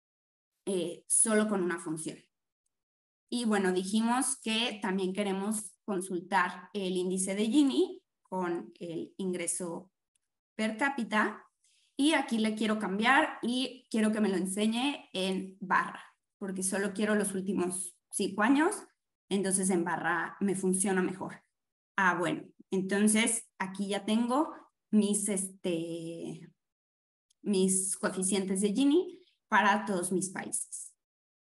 eh, solo con una función. Y bueno, dijimos que también queremos consultar el índice de Gini con el ingreso per cápita. Y aquí le quiero cambiar y quiero que me lo enseñe en barra, porque solo quiero los últimos cinco años. Entonces en barra me funciona mejor. Ah, bueno, entonces aquí ya tengo mis, este, mis coeficientes de Gini para todos mis países.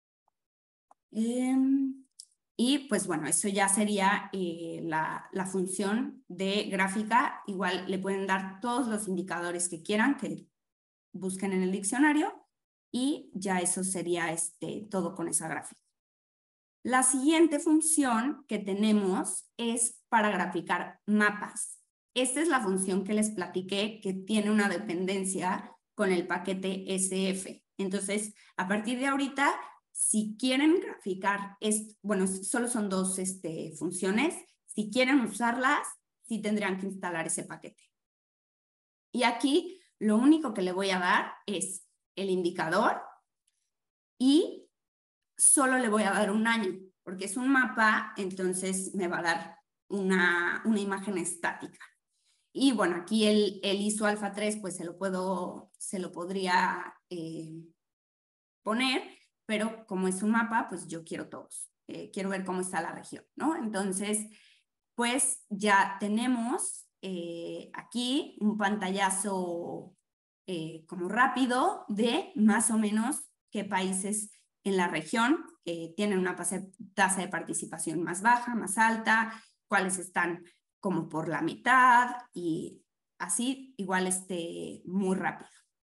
Eh, y pues bueno, eso ya sería eh, la, la función de gráfica. Igual le pueden dar todos los indicadores que quieran, que busquen en el diccionario, y ya eso sería este, todo con esa gráfica. La siguiente función que tenemos es para graficar mapas. Esta es la función que les platiqué que tiene una dependencia con el paquete S F. Entonces, a partir de ahorita, si quieren graficar, es, bueno, solo son dos este, funciones. Si quieren usarlas, sí tendrían que instalar ese paquete. Y aquí lo único que le voy a dar es el indicador y solo le voy a dar un año, porque es un mapa, entonces me va a dar una, una imagen estática. Y bueno, aquí el, el I S O alfa tres, pues se lo, puedo, se lo podría eh, poner, pero como es un mapa, pues yo quiero todos. Eh, quiero ver cómo está la región, ¿no? Entonces, pues ya tenemos eh, aquí un pantallazo eh, como rápido de más o menos qué países en la región eh, tienen una tasa de participación más baja, más alta, cuáles están como por la mitad y así igual este, muy rápido.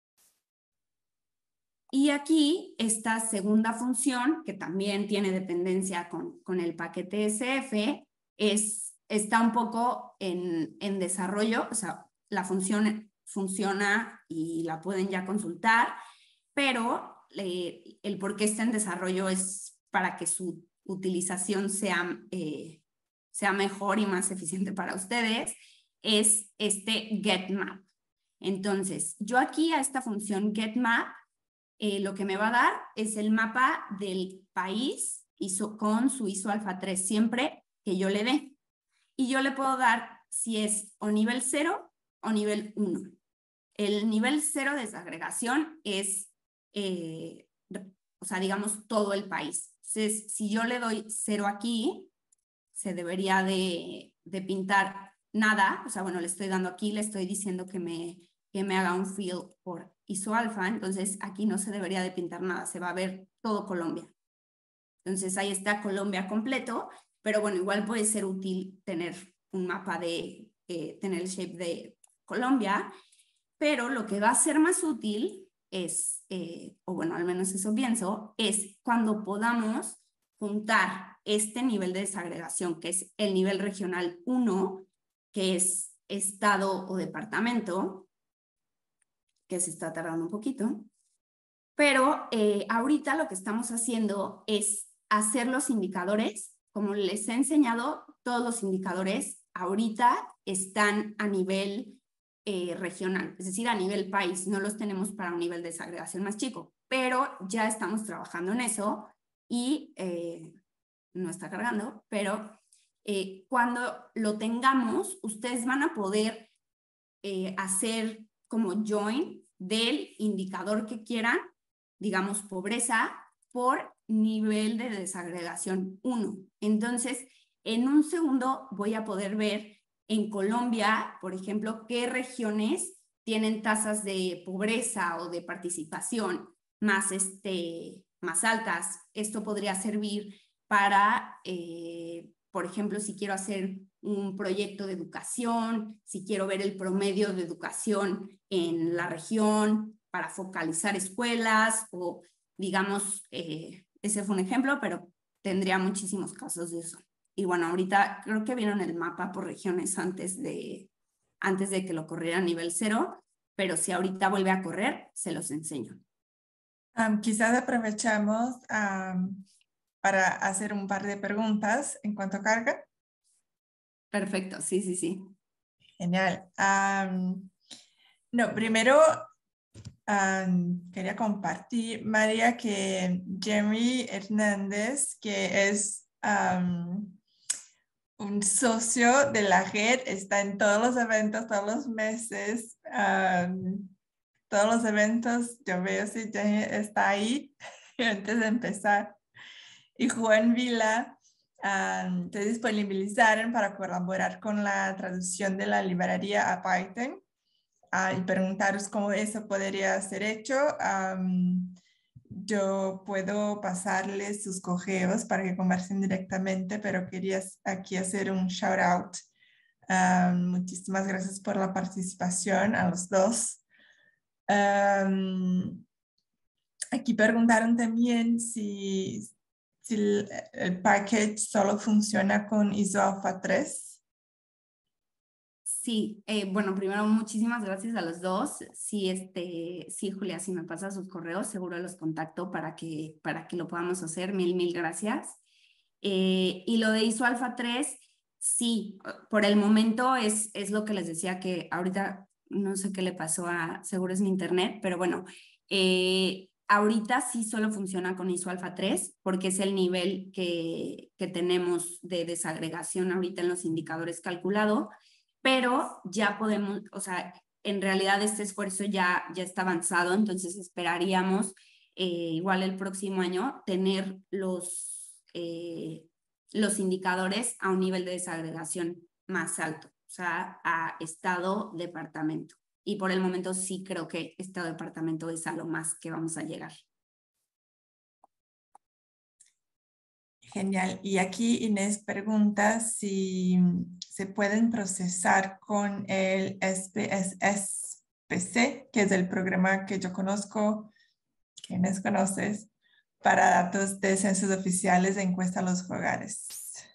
Y aquí esta segunda función, que también tiene dependencia con, con el paquete S F, es, está un poco en, en desarrollo, o sea, la función funciona y la pueden ya consultar, pero eh, el por qué está en desarrollo es para que su utilización sea, eh, sea mejor y más eficiente para ustedes, es este getMap. Entonces, yo aquí a esta función getMap, eh, lo que me va a dar es el mapa del país I S O, con su I S O alfa tres siempre que yo le dé. Y yo le puedo dar si es o nivel cero o nivel uno. El nivel cero de desagregación es, eh, o sea, digamos, todo el país. Entonces, si yo le doy cero aquí, se debería de, de pintar nada. O sea, bueno, le estoy dando aquí, le estoy diciendo que me, que me haga un fill por isoalfa, entonces aquí no se debería de pintar nada, se va a ver todo Colombia. Entonces ahí está Colombia completo, pero bueno, igual puede ser útil tener un mapa de, eh, tener el shape de Colombia, pero lo que va a ser más útil es, eh, o bueno, al menos eso pienso, es cuando podamos juntar este nivel de desagregación, que es el nivel regional uno, que es estado o departamento, que se está tardando un poquito, pero eh, ahorita lo que estamos haciendo es hacer los indicadores. Como les he enseñado, todos los indicadores ahorita están a nivel eh, regional, es decir, a nivel país. No los tenemos para un nivel de desagregación más chico, pero ya estamos trabajando en eso y eh, no está cargando, pero eh, cuando lo tengamos, ustedes van a poder eh, hacer como join del indicador que quieran, digamos pobreza, por nivel de desagregación uno. Entonces, en un segundo voy a poder ver en Colombia, por ejemplo, qué regiones tienen tasas de pobreza o de participación más, este, más altas. Esto podría servir para, eh, por ejemplo, si quiero hacer un proyecto de educación, si quiero ver el promedio de educación en la región para focalizar escuelas o, digamos, eh, ese fue un ejemplo, pero tendría muchísimos casos de eso. Y bueno, ahorita creo que vieron el mapa por regiones antes de, antes de que lo corriera a nivel cero, pero si ahorita vuelve a correr, se los enseño. Um, quizás aprovechamos um, para hacer un par de preguntas en cuanto a carga. Perfecto, sí, sí, sí. Genial. Um, no, primero um, quería compartir, María, que Jeremy Hernández, que es um, un socio de la red, está en todos los eventos, todos los meses, um, todos los eventos, yo veo si Jeremy está ahí antes de empezar. Y Juan Vila um, te disponibilizaron para colaborar con la traducción de la librería a Python uh, y preguntaros cómo eso podría ser hecho. Um, yo puedo pasarles sus correos para que conversen directamente, pero quería aquí hacer un shout out. Um, muchísimas gracias por la participación a los dos. Um, aquí preguntaron también si, si el, el package solo funciona con isoalfa tres. Sí, eh, bueno, primero muchísimas gracias a los dos. Sí, este, sí, Julia, si me pasas sus correos, seguro los contacto para que, para que lo podamos hacer. Mil, mil gracias. Eh, y lo de isoalfa tres, sí, por el momento es, es lo que les decía, que ahorita no sé qué le pasó a, seguro es mi internet, pero bueno, eh, ahorita sí solo funciona con isoalfa tres porque es el nivel que, que tenemos de desagregación ahorita en los indicadores calculado, pero ya podemos, o sea, en realidad este esfuerzo ya, ya está avanzado, entonces esperaríamos eh, igual el próximo año tener los, eh, los indicadores a un nivel de desagregación más alto, o sea, a estado, departamento. Y por el momento sí creo que estado, departamento es a lo más que vamos a llegar. Genial. Y aquí Inés pregunta si se pueden procesar con el S P S S P C, que es el programa que yo conozco, que Inés conoces, para datos de censos oficiales de encuesta a los hogares.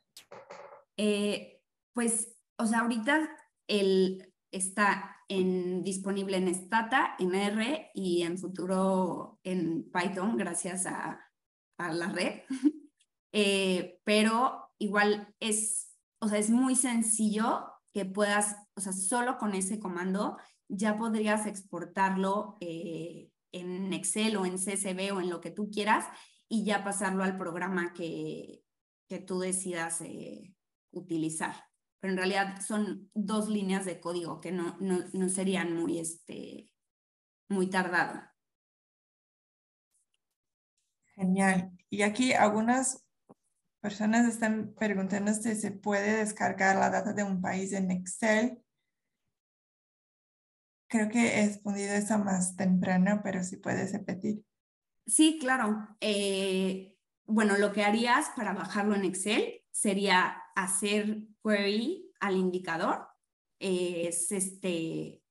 Eh, pues, o sea, ahorita el, está en, disponible en Stata, en R y en futuro en Python, gracias a, a la red. Eh, pero igual es, o sea, es muy sencillo que puedas, o sea, solo con ese comando ya podrías exportarlo eh, en Excel o en C S V o en lo que tú quieras y ya pasarlo al programa que, que tú decidas eh, utilizar. Pero en realidad son dos líneas de código que no, no, no serían muy, este, muy tardado. Genial. Y aquí algunas personas están preguntando si se puede descargar la data de un país en Excel. Creo que he respondido eso más temprano, pero si puedes repetir. Sí, claro. Eh, bueno, lo que harías para bajarlo en Excel sería hacer query al indicador. Eh, es este,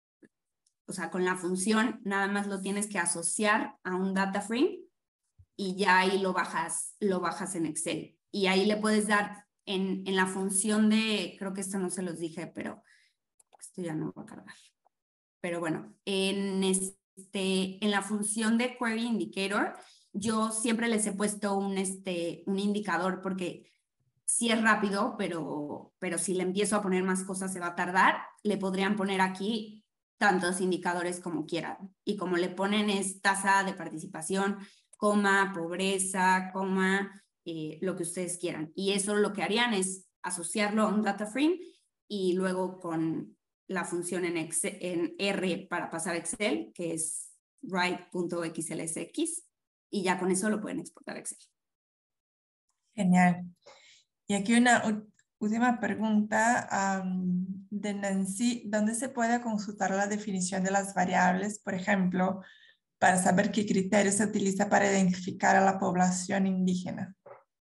o sea, con la función nada más lo tienes que asociar a un data frame y ya ahí lo bajas, lo bajas en Excel. Y ahí le puedes dar en, en la función de, creo que esto no se los dije, pero esto ya no va a cargar. Pero bueno, en, este, en la función de Query Indicator, yo siempre les he puesto un, este, un indicador porque sí es rápido, pero, pero si le empiezo a poner más cosas se va a tardar. Le podrían poner aquí tantos indicadores como quieran. Y como le ponen es tasa de participación, coma, pobreza, coma, eh, lo que ustedes quieran. Y eso lo que harían es asociarlo a un data frame y luego con la función en, Excel, en R para pasar a Excel, que es write.xlsx, y ya con eso lo pueden exportar a Excel. Genial. Y aquí una última pregunta um, de Nancy. ¿Dónde se puede consultar la definición de las variables, por ejemplo, para saber qué criterio se utiliza para identificar a la población indígena?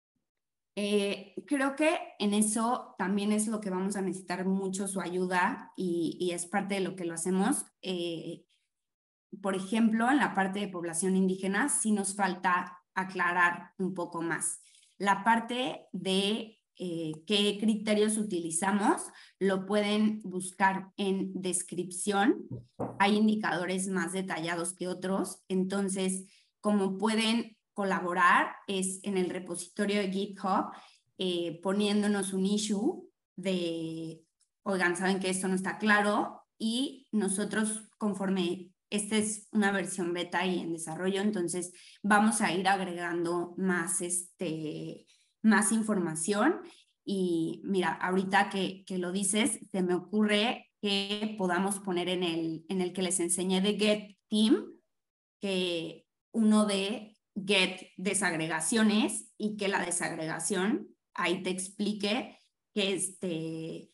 Eh, creo que en eso también es lo que vamos a necesitar mucho su ayuda y, y es parte de lo que lo hacemos. Eh, por ejemplo, en la parte de población indígena sí nos falta aclarar un poco más. La parte de eh, qué criterios utilizamos lo pueden buscar en descripción. Hay indicadores más detallados que otros, entonces como pueden colaborar es en el repositorio de GitHub eh, poniéndonos un issue de, oigan, saben que esto no está claro y nosotros conforme esta es una versión beta y en desarrollo, entonces vamos a ir agregando más, este, más información. Y mira, ahorita que, que lo dices, se me ocurre que podamos poner en el, en el que les enseñé de Get Team, que uno de Get desagregaciones y que la desagregación ahí te explique que este,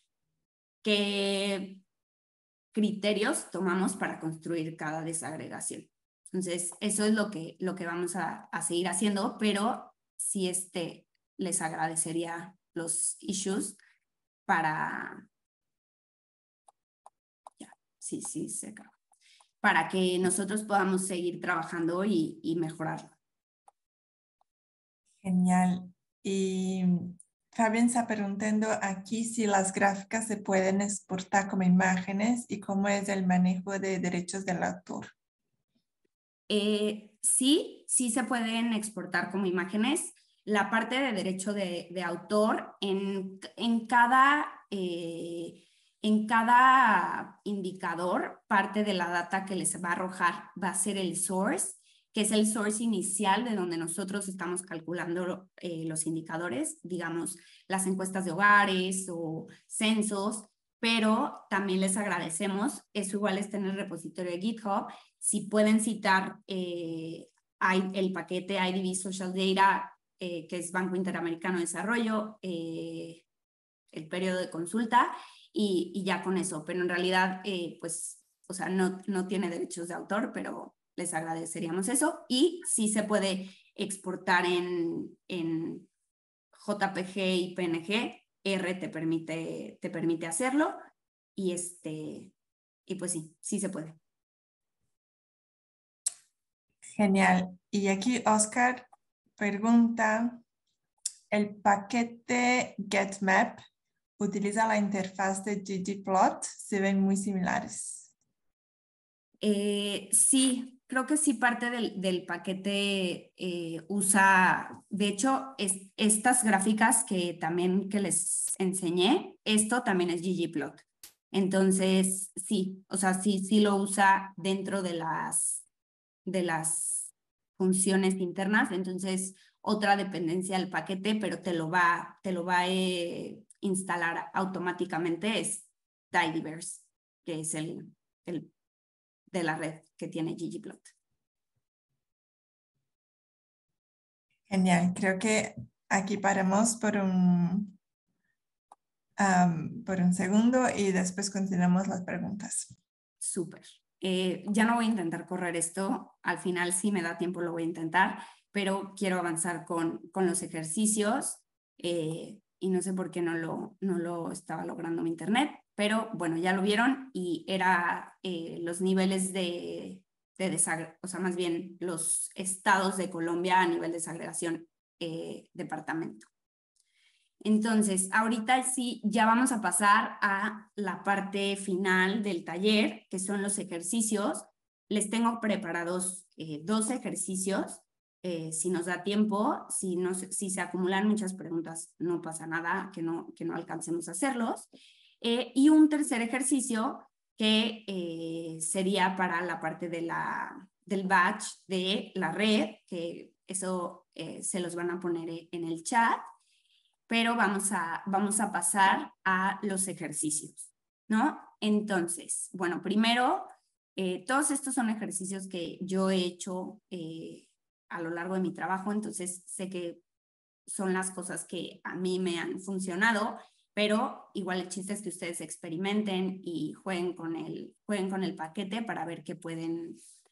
que criterios tomamos para construir cada desagregación. Entonces, eso es lo que, lo que vamos a, a seguir haciendo, pero sí este, les agradecería los issues para... Ya, sí, sí, se acabó. Para que nosotros podamos seguir trabajando y, y mejorarlo. Genial. Y Fabián está preguntando aquí si las gráficas se pueden exportar como imágenes y cómo es el manejo de derechos del autor. Eh, sí, sí se pueden exportar como imágenes. La parte de derecho de, de autor, en, en, cada, eh, en cada indicador, parte de la data que les va a arrojar va a ser el source, que es el source inicial de donde nosotros estamos calculando eh, los indicadores, digamos, las encuestas de hogares o censos, pero también les agradecemos, eso igual está en el repositorio de GitHub, si pueden citar eh, hay el paquete I D B Social Data, eh, que es Banco Interamericano de Desarrollo, eh, el periodo de consulta, y, y ya con eso. Pero en realidad, eh, pues, o sea, no, no tiene derechos de autor, pero les agradeceríamos eso. Y sí se puede exportar en, en J P G y P N G. R te permite, te permite hacerlo. Y, este, y pues sí, sí se puede. Genial. Y aquí Oscar pregunta, ¿el paquete GetMap utiliza la interfaz de ggplot? Se ven muy similares. Eh, sí, creo que sí parte del, del paquete eh, usa, de hecho, es, estas gráficas que también que les enseñé, esto también es ggplot. Entonces, sí, o sea, sí, sí lo usa dentro de las, de las funciones internas. Entonces, otra dependencia del paquete, pero te lo va, te lo va a eh, instalar automáticamente es Tidyverse, que es el, el de la red que tiene ggplot. Genial. Creo que aquí paramos por un, um, por un segundo y después continuamos las preguntas. Súper. Eh, ya no voy a intentar correr esto, al final si me da tiempo lo voy a intentar, pero quiero avanzar con, con los ejercicios eh, y no sé por qué no lo, no lo estaba logrando mi internet, pero bueno, ya lo vieron y era eh, los niveles de, de desagregación, o sea, más bien los estados de Colombia a nivel de desagregación eh, departamento. Entonces, ahorita sí, ya vamos a pasar a la parte final del taller, que son los ejercicios. Les tengo preparados eh, dos ejercicios, eh, si nos da tiempo, si, no, si se acumulan muchas preguntas, no pasa nada, que no, que no alcancemos a hacerlos. Eh, y un tercer ejercicio que eh, sería para la parte de la, del batch de la red, que eso eh, se los van a poner en el chat. Pero vamos a, vamos a pasar a los ejercicios, ¿no? Entonces, bueno, primero, eh, todos estos son ejercicios que yo he hecho eh, a lo largo de mi trabajo, entonces sé que son las cosas que a mí me han funcionado, pero igual el chiste es que ustedes experimenten y jueguen con el, jueguen con el paquete para ver qué pueden,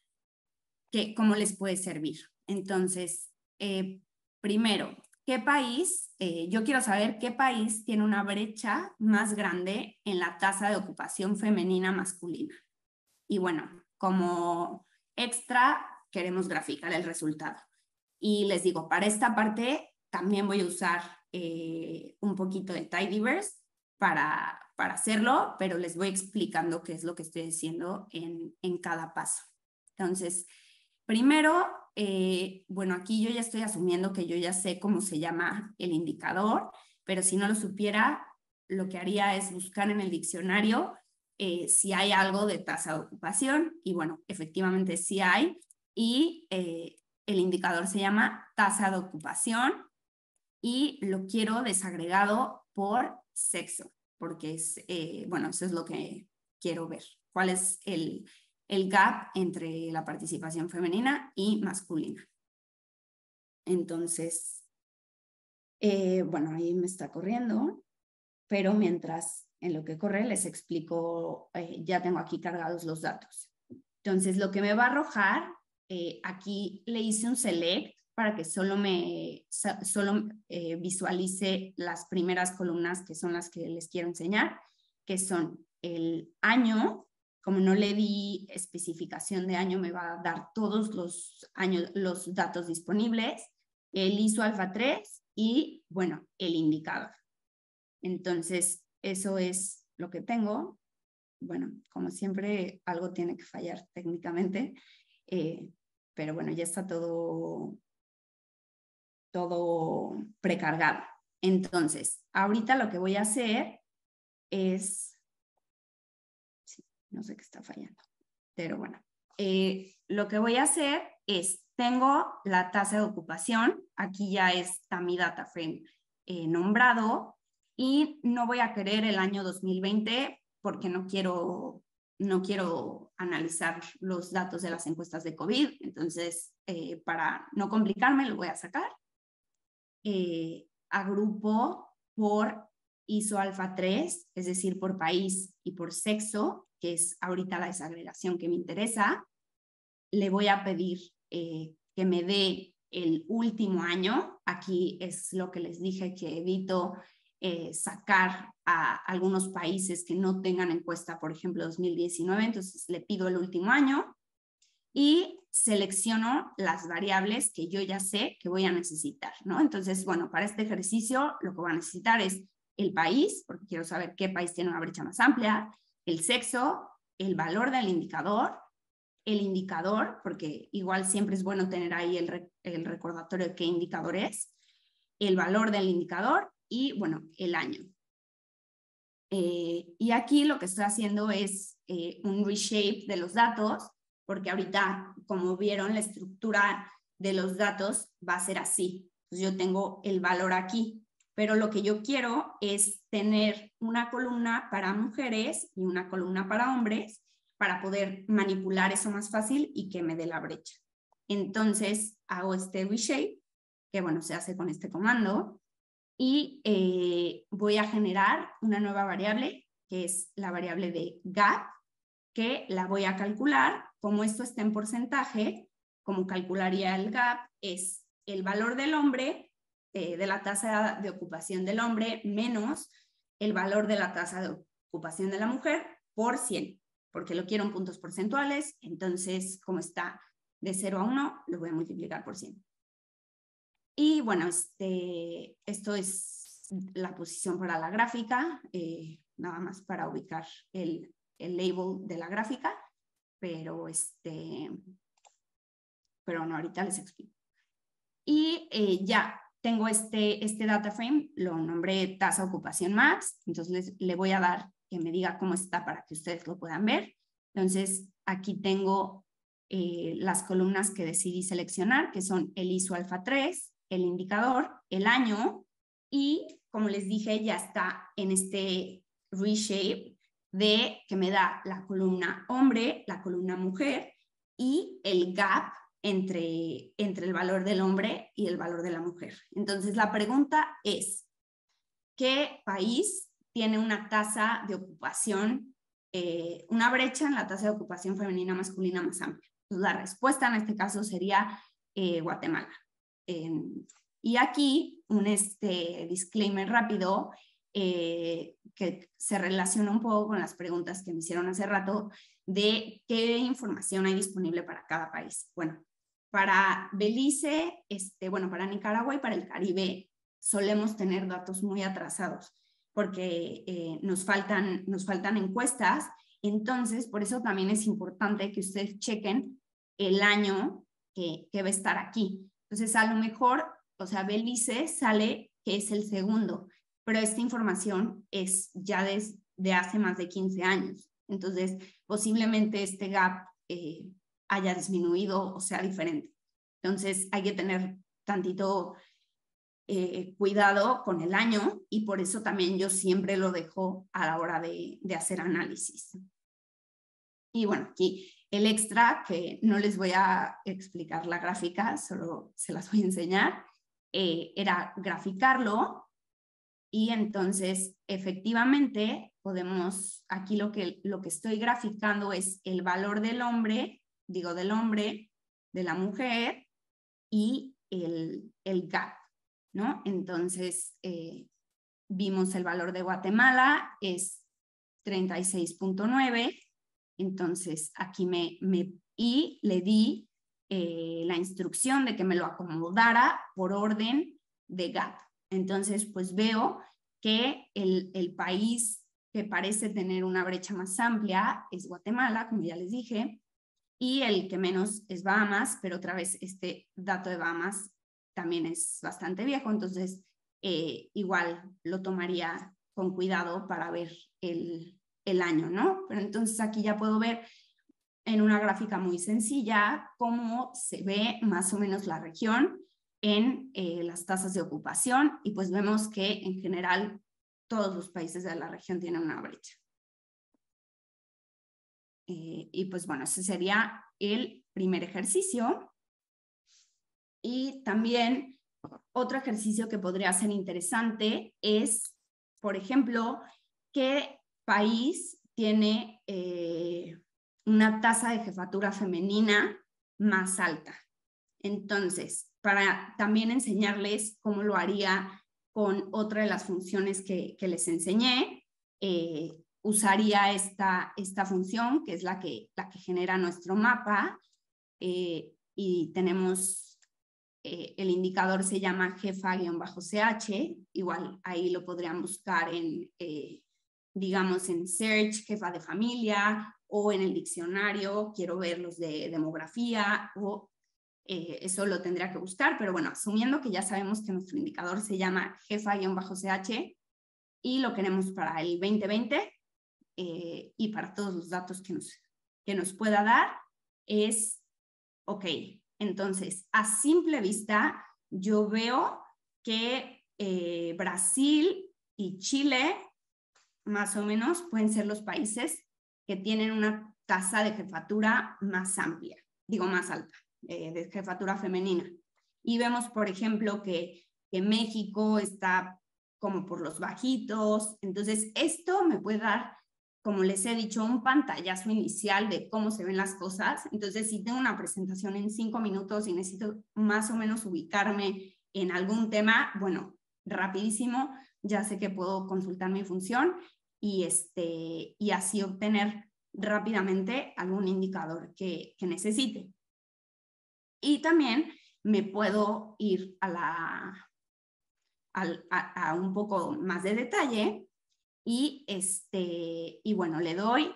qué, cómo les puede servir. Entonces, eh, primero, ¿qué país, eh, yo quiero saber qué país tiene una brecha más grande en la tasa de ocupación femenina masculina? Y bueno, como extra, queremos graficar el resultado. Y les digo, para esta parte también voy a usar eh, un poquito de Tidyverse para, para hacerlo, pero les voy explicando qué es lo que estoy diciendo en, en cada paso. Entonces, primero, eh, bueno, aquí yo ya estoy asumiendo que yo ya sé cómo se llama el indicador, pero si no lo supiera, lo que haría es buscar en el diccionario eh, si hay algo de tasa de ocupación, y bueno, efectivamente sí hay, y eh, el indicador se llama tasa de ocupación, y lo quiero desagregado por sexo, porque es, eh, bueno, eso es lo que quiero ver. ¿Cuál es el, el gap entre la participación femenina y masculina? Entonces, eh, bueno, ahí me está corriendo, pero mientras en lo que corre les explico, eh, ya tengo aquí cargados los datos. Entonces, lo que me va a arrojar, eh, aquí le hice un select para que solo me solo eh, visualice las primeras columnas, que son las que les quiero enseñar, que son el año. Como no le di especificación de año, me va a dar todos los años, los datos disponibles, el I S O alfa tres y, bueno, el indicador. Entonces, eso es lo que tengo. Bueno, como siempre, algo tiene que fallar técnicamente, eh, pero bueno, ya está todo, todo precargado. Entonces, ahorita lo que voy a hacer es, sí, no sé qué está fallando, pero bueno, eh, lo que voy a hacer es, tengo la tasa de ocupación, aquí ya está mi data frame eh, nombrado, y no voy a querer el año dos mil veinte porque no quiero, no quiero analizar los datos de las encuestas de COVID, entonces eh, para no complicarme lo voy a sacar. Eh, agrupo por I S O alfa tres, es decir, por país y por sexo, que es ahorita la desagregación que me interesa. Le voy a pedir eh, que me dé el último año. Aquí es lo que les dije, que evito eh, sacar a algunos países que no tengan encuesta, por ejemplo, dos mil diecinueve, entonces le pido el último año y selecciono las variables que yo ya sé que voy a necesitar, ¿no? Entonces, bueno, para este ejercicio lo que voy a necesitar es el país, porque quiero saber qué país tiene una brecha más amplia, el sexo, el valor del indicador, el indicador, porque igual siempre es bueno tener ahí el, re, el recordatorio de qué indicador es, el valor del indicador y, bueno, el año. Eh, y aquí lo que estoy haciendo es eh, un reshape de los datos, porque ahorita, como vieron, la estructura de los datos va a ser así. Entonces yo tengo el valor aquí, pero lo que yo quiero es tener una columna para mujeres y una columna para hombres, para poder manipular eso más fácil y que me dé la brecha. Entonces hago este reshape, que bueno, se hace con este comando. Y eh, voy a generar una nueva variable, que es la variable de gap, que la voy a calcular. Como esto está en porcentaje, como calcularía el gap, es el valor del hombre, eh, de la tasa de ocupación del hombre, menos el valor de la tasa de ocupación de la mujer por cien, porque lo quiero en puntos porcentuales. Entonces, como está de cero a uno, lo voy a multiplicar por cien. Y bueno, este, esto es la posición para la gráfica, eh, nada más para ubicar el, el label de la gráfica, pero, este, pero no, ahorita les explico. Y eh, ya tengo este, este data frame, lo nombré tasa ocupación max, entonces les, le voy a dar que me diga cómo está para que ustedes lo puedan ver. Entonces aquí tengo eh, las columnas que decidí seleccionar, que son el I S O alfa tres, el indicador, el año, y como les dije, ya está en este reshape de que me da la columna hombre, la columna mujer y el gap entre, entre el valor del hombre y el valor de la mujer. Entonces la pregunta es, ¿qué país tiene una tasa de ocupación, eh, una brecha en la tasa de ocupación femenina masculina más amplia? Pues la respuesta en este caso sería eh, Guatemala. Eh, y aquí un este, disclaimer rápido eh, que se relaciona un poco con las preguntas que me hicieron hace rato de qué información hay disponible para cada país. Bueno, para Belice, este, bueno, para Nicaragua y para el Caribe solemos tener datos muy atrasados porque eh, nos, faltan, nos faltan encuestas. Entonces, por eso también es importante que ustedes chequen el año que, que va a estar aquí. Entonces, a lo mejor, o sea, Belice sale que es el segundo, pero esta información es ya desde de hace más de quince años. Entonces, posiblemente este gap eh, haya disminuido o sea diferente. Entonces, hay que tener tantito eh, cuidado con el año y por eso también yo siempre lo dejo a la hora de, de hacer análisis. Y bueno, aquí el extra, que no les voy a explicar la gráfica, solo se las voy a enseñar, eh, era graficarlo y entonces efectivamente podemos, aquí lo que, lo que estoy graficando es el valor del hombre, digo del hombre, de la mujer y el, el gap, ¿no? Entonces eh, vimos el valor de Guatemala, es treinta y seis punto nueve. Entonces aquí me, me y le di eh, la instrucción de que me lo acomodara por orden de gap. Entonces pues veo que el, el país que parece tener una brecha más amplia es Guatemala, como ya les dije, y el que menos es Bahamas, pero otra vez este dato de Bahamas también es bastante viejo, entonces eh, igual lo tomaría con cuidado para ver el el año, ¿no? Pero entonces aquí ya puedo ver en una gráfica muy sencilla cómo se ve más o menos la región en eh, las tasas de ocupación y pues vemos que en general todos los países de la región tienen una brecha. Eh, y pues bueno, ese sería el primer ejercicio. Y también otro ejercicio que podría ser interesante es, por ejemplo, que país tiene eh, una tasa de jefatura femenina más alta. Entonces, para también enseñarles cómo lo haría con otra de las funciones que, que les enseñé, eh, usaría esta, esta función, que es la que, la que genera nuestro mapa, eh, y tenemos, eh, el indicador se llama jefa-C H, igual ahí lo podrían buscar en... Eh, digamos en search, jefa de familia, o en el diccionario, quiero ver los de demografía, o eh, eso lo tendría que buscar, pero bueno, asumiendo que ya sabemos que nuestro indicador se llama jefa-C H y lo queremos para el veinte veinte eh, y para todos los datos que nos, que nos pueda dar, es, ok, entonces, a simple vista, yo veo que eh, Brasil y Chile más o menos pueden ser los países que tienen una tasa de jefatura más amplia, digo más alta, eh, de jefatura femenina. Y vemos, por ejemplo, que, que México está como por los bajitos. Entonces, esto me puede dar, como les he dicho, un pantallazo inicial de cómo se ven las cosas. Entonces, si tengo una presentación en cinco minutos y necesito más o menos ubicarme en algún tema, bueno, rapidísimo, ya sé que puedo consultar mi función y, este, y así obtener rápidamente algún indicador que, que necesite. Y también me puedo ir a, la, a, a, a un poco más de detalle y, este, y bueno, le doy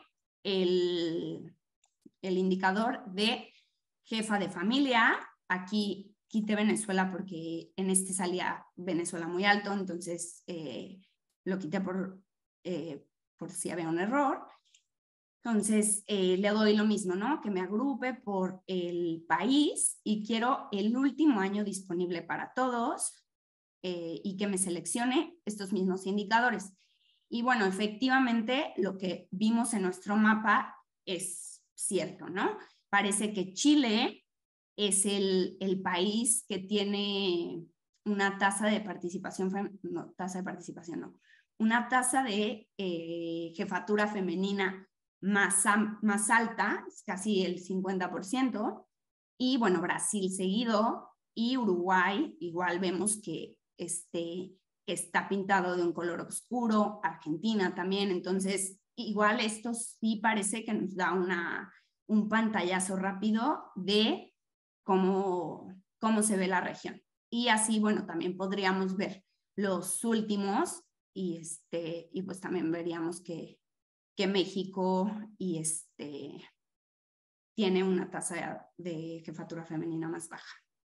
el, el indicador de jefa de familia. Aquí quité Venezuela porque en este salía Venezuela muy alto, entonces eh, lo quité por, eh, por si había un error. Entonces eh, le doy lo mismo, ¿no? Que me agrupe por el país y quiero el último año disponible para todos eh, y que me seleccione estos mismos indicadores. Y bueno, efectivamente lo que vimos en nuestro mapa es cierto, ¿no? Parece que Chile es el, el país que tiene una tasa de participación, no, tasa de participación no, una tasa de eh, jefatura femenina más, más alta, es casi el cincuenta por ciento, y bueno, Brasil seguido, y Uruguay, igual vemos que este, está pintado de un color oscuro, Argentina también, entonces igual esto sí parece que nos da una, un pantallazo rápido de cómo, cómo se ve la región. Y así, bueno, también podríamos ver los últimos y, este, y pues también veríamos que, que México y este, tiene una tasa de jefatura femenina más baja.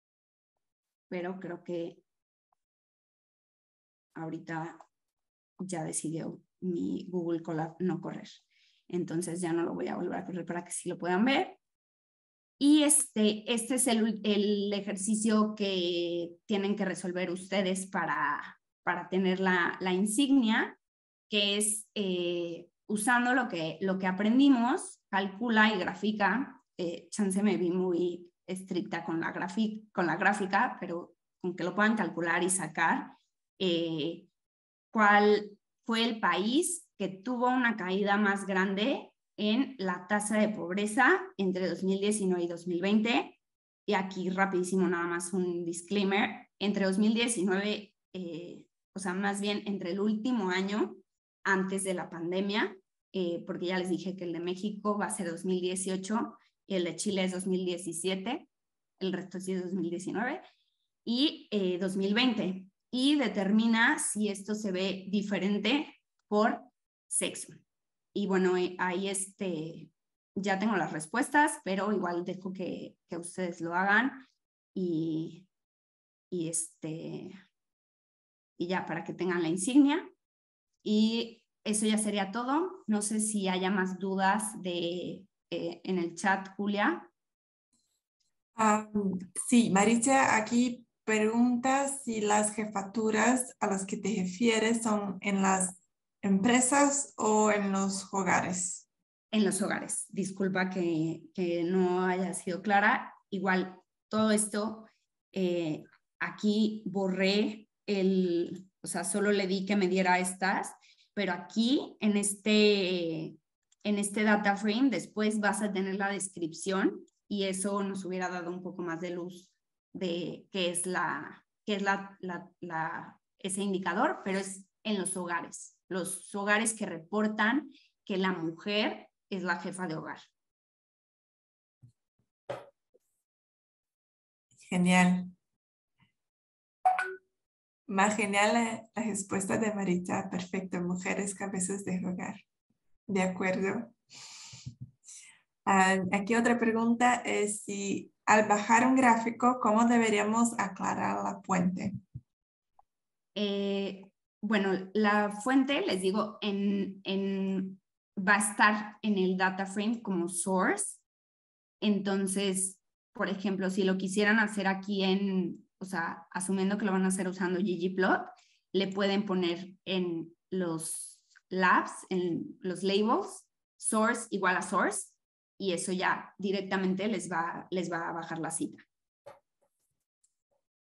Pero creo que ahorita ya decidió mi Google Colab no correr. Entonces ya no lo voy a volver a correr para que sí lo puedan ver. Y este, este es el, el ejercicio que tienen que resolver ustedes para, para tener la, la insignia, que es eh, usando lo que, lo que aprendimos, calcula y grafica. Eh, chance me vi muy estricta con la, grafi, con la gráfica, pero con que lo puedan calcular y sacar eh, cuál fue el país que tuvo una caída más grande en la tasa de pobreza entre dos mil diecinueve y dos mil veinte. Y aquí rapidísimo nada más un disclaimer. Entre dos mil diecinueve, eh, o sea, más bien entre el último año antes de la pandemia, eh, porque ya les dije que el de México va a ser dos mil dieciocho y el de Chile es dos mil diecisiete, el resto sí es dos mil diecinueve, y eh, dos mil veinte. Y determina si esto se ve diferente por sexo. Y bueno, ahí este, ya tengo las respuestas, pero igual dejo que, que ustedes lo hagan y, y, este, y ya para que tengan la insignia. Y eso ya sería todo. No sé si haya más dudas de, eh, en el chat, Julia. Um, sí, Maritza, aquí pregunta si las jefaturas a las que te refieres son en las empresas o en los hogares. En los hogares. Disculpa que, que no haya sido clara. Igual, todo esto, eh, aquí borré el, o sea, solo le di que me diera estas, pero aquí en este, en este data frame después vas a tener la descripción y eso nos hubiera dado un poco más de luz de qué es, la, qué es la, la, la, ese indicador, pero es en los hogares. Los hogares que reportan que la mujer es la jefa de hogar. Genial. Más genial la, la respuesta de Maritza. Perfecto. Mujeres cabezas de hogar. De acuerdo. Uh, aquí otra pregunta es si al bajar un gráfico, ¿cómo deberíamos aclarar la fuente? Eh, bueno, la fuente, les digo, en, en, va a estar en el data frame como source. Entonces, por ejemplo, si lo quisieran hacer aquí en, o sea, asumiendo que lo van a hacer usando ggplot, le pueden poner en los labs, en los labels, source igual a source, y eso ya directamente les va, les va a bajar la cita.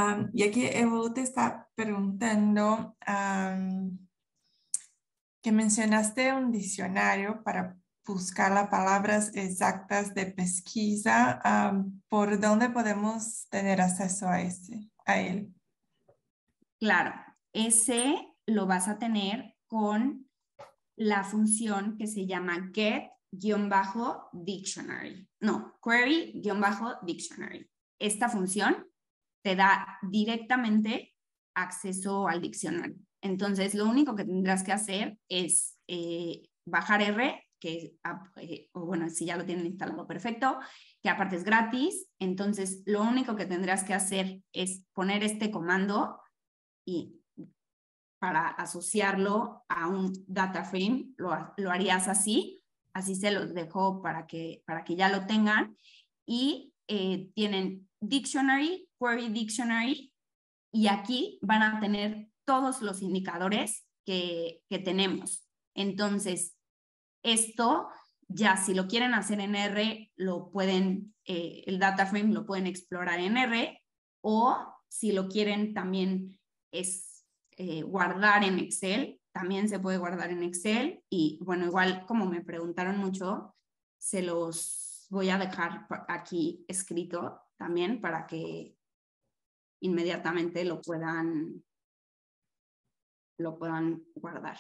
Um, y aquí Evo te está preguntando um, que mencionaste un diccionario para buscar las palabras exactas de pesquisa. Um, ¿por dónde podemos tener acceso a, ese, a él? Claro, ese lo vas a tener con la función que se llama get-dictionary. No, query-dictionary. Esta función te da directamente acceso al diccionario. Entonces, lo único que tendrás que hacer es eh, bajar R, que, eh, o bueno, si ya lo tienen instalado, perfecto, que aparte es gratis. Entonces, lo único que tendrás que hacer es poner este comando y para asociarlo a un data frame, lo, lo harías así. Así se los dejo para que, para que ya lo tengan. Y eh, tienen dictionary, query dictionary, y aquí van a tener todos los indicadores que, que tenemos. Entonces, esto ya si lo quieren hacer en R, lo pueden, eh, el data frame lo pueden explorar en R, o si lo quieren también es eh, guardar en Excel, también se puede guardar en Excel. Y bueno, igual como me preguntaron mucho, se los voy a dejar aquí escrito también para que inmediatamente lo puedan, lo puedan guardar.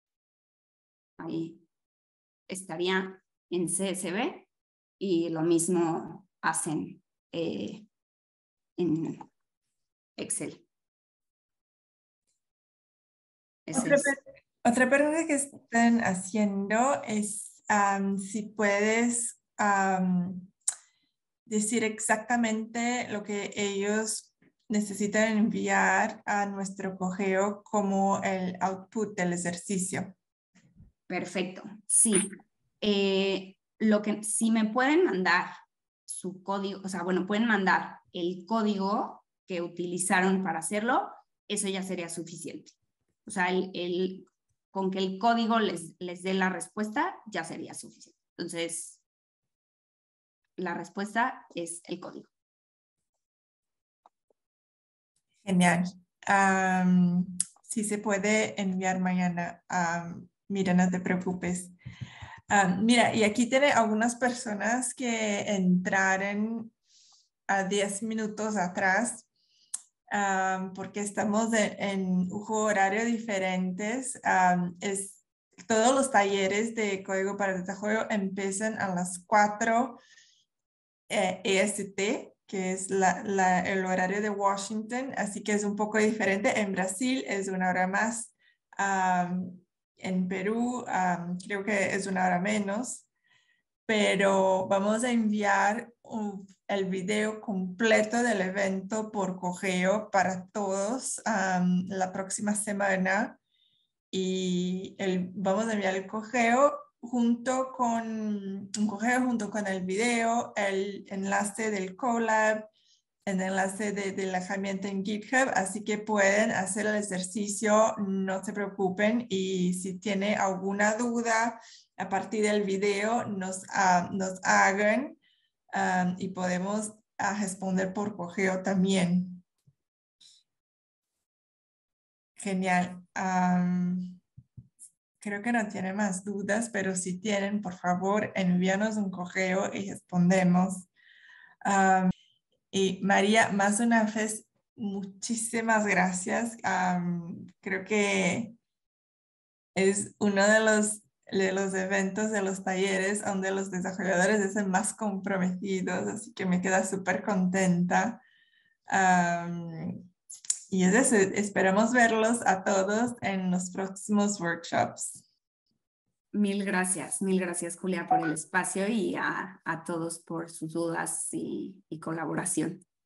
Ahí estaría en C S V y lo mismo hacen eh, en Excel. Otra, es. otra pregunta que están haciendo es um, si puedes um, decir exactamente lo que ellos necesitan enviar a nuestro correo como el output del ejercicio. Perfecto, sí. Eh, lo que, si me pueden mandar su código, o sea, bueno, pueden mandar el código que utilizaron para hacerlo, eso ya sería suficiente. O sea, el, el, con que el código les, les dé la respuesta, ya sería suficiente. Entonces, la respuesta es el código. Genial. Um, si se puede enviar mañana, um, mira, no te preocupes. Um, mira, y aquí tiene algunas personas que entraron a diez minutos atrás um, porque estamos de, en un horario diferentes. Um, es, todos los talleres de código para desarrollo empiezan a las cuatro eh, E S T, que es la, la, el horario de Washington, así que es un poco diferente. En Brasil es una hora más. Um, en Perú um, creo que es una hora menos, pero vamos a enviar un, el video completo del evento por correo para todos um, la próxima semana, y el, vamos a enviar el correo junto con un correo junto con el video, el enlace del Colab, el enlace de, de la herramienta en GitHub, así que pueden hacer el ejercicio, no se preocupen, y si tiene alguna duda a partir del video, nos, uh, nos hagan um, y podemos uh, responder por correo también. Genial. Um, creo que no tiene más dudas, pero si tienen, por favor, envíanos un correo y respondemos. Um, Y María, más una vez, muchísimas gracias. Um, creo que es uno de los, de los eventos, de los talleres donde los desarrolladores están más comprometidos, así que me queda súper contenta. Um, y es eso, esperamos verlos a todos en los próximos workshops. Mil gracias, mil gracias Julia por el espacio y a, a todos por sus dudas y, y colaboración.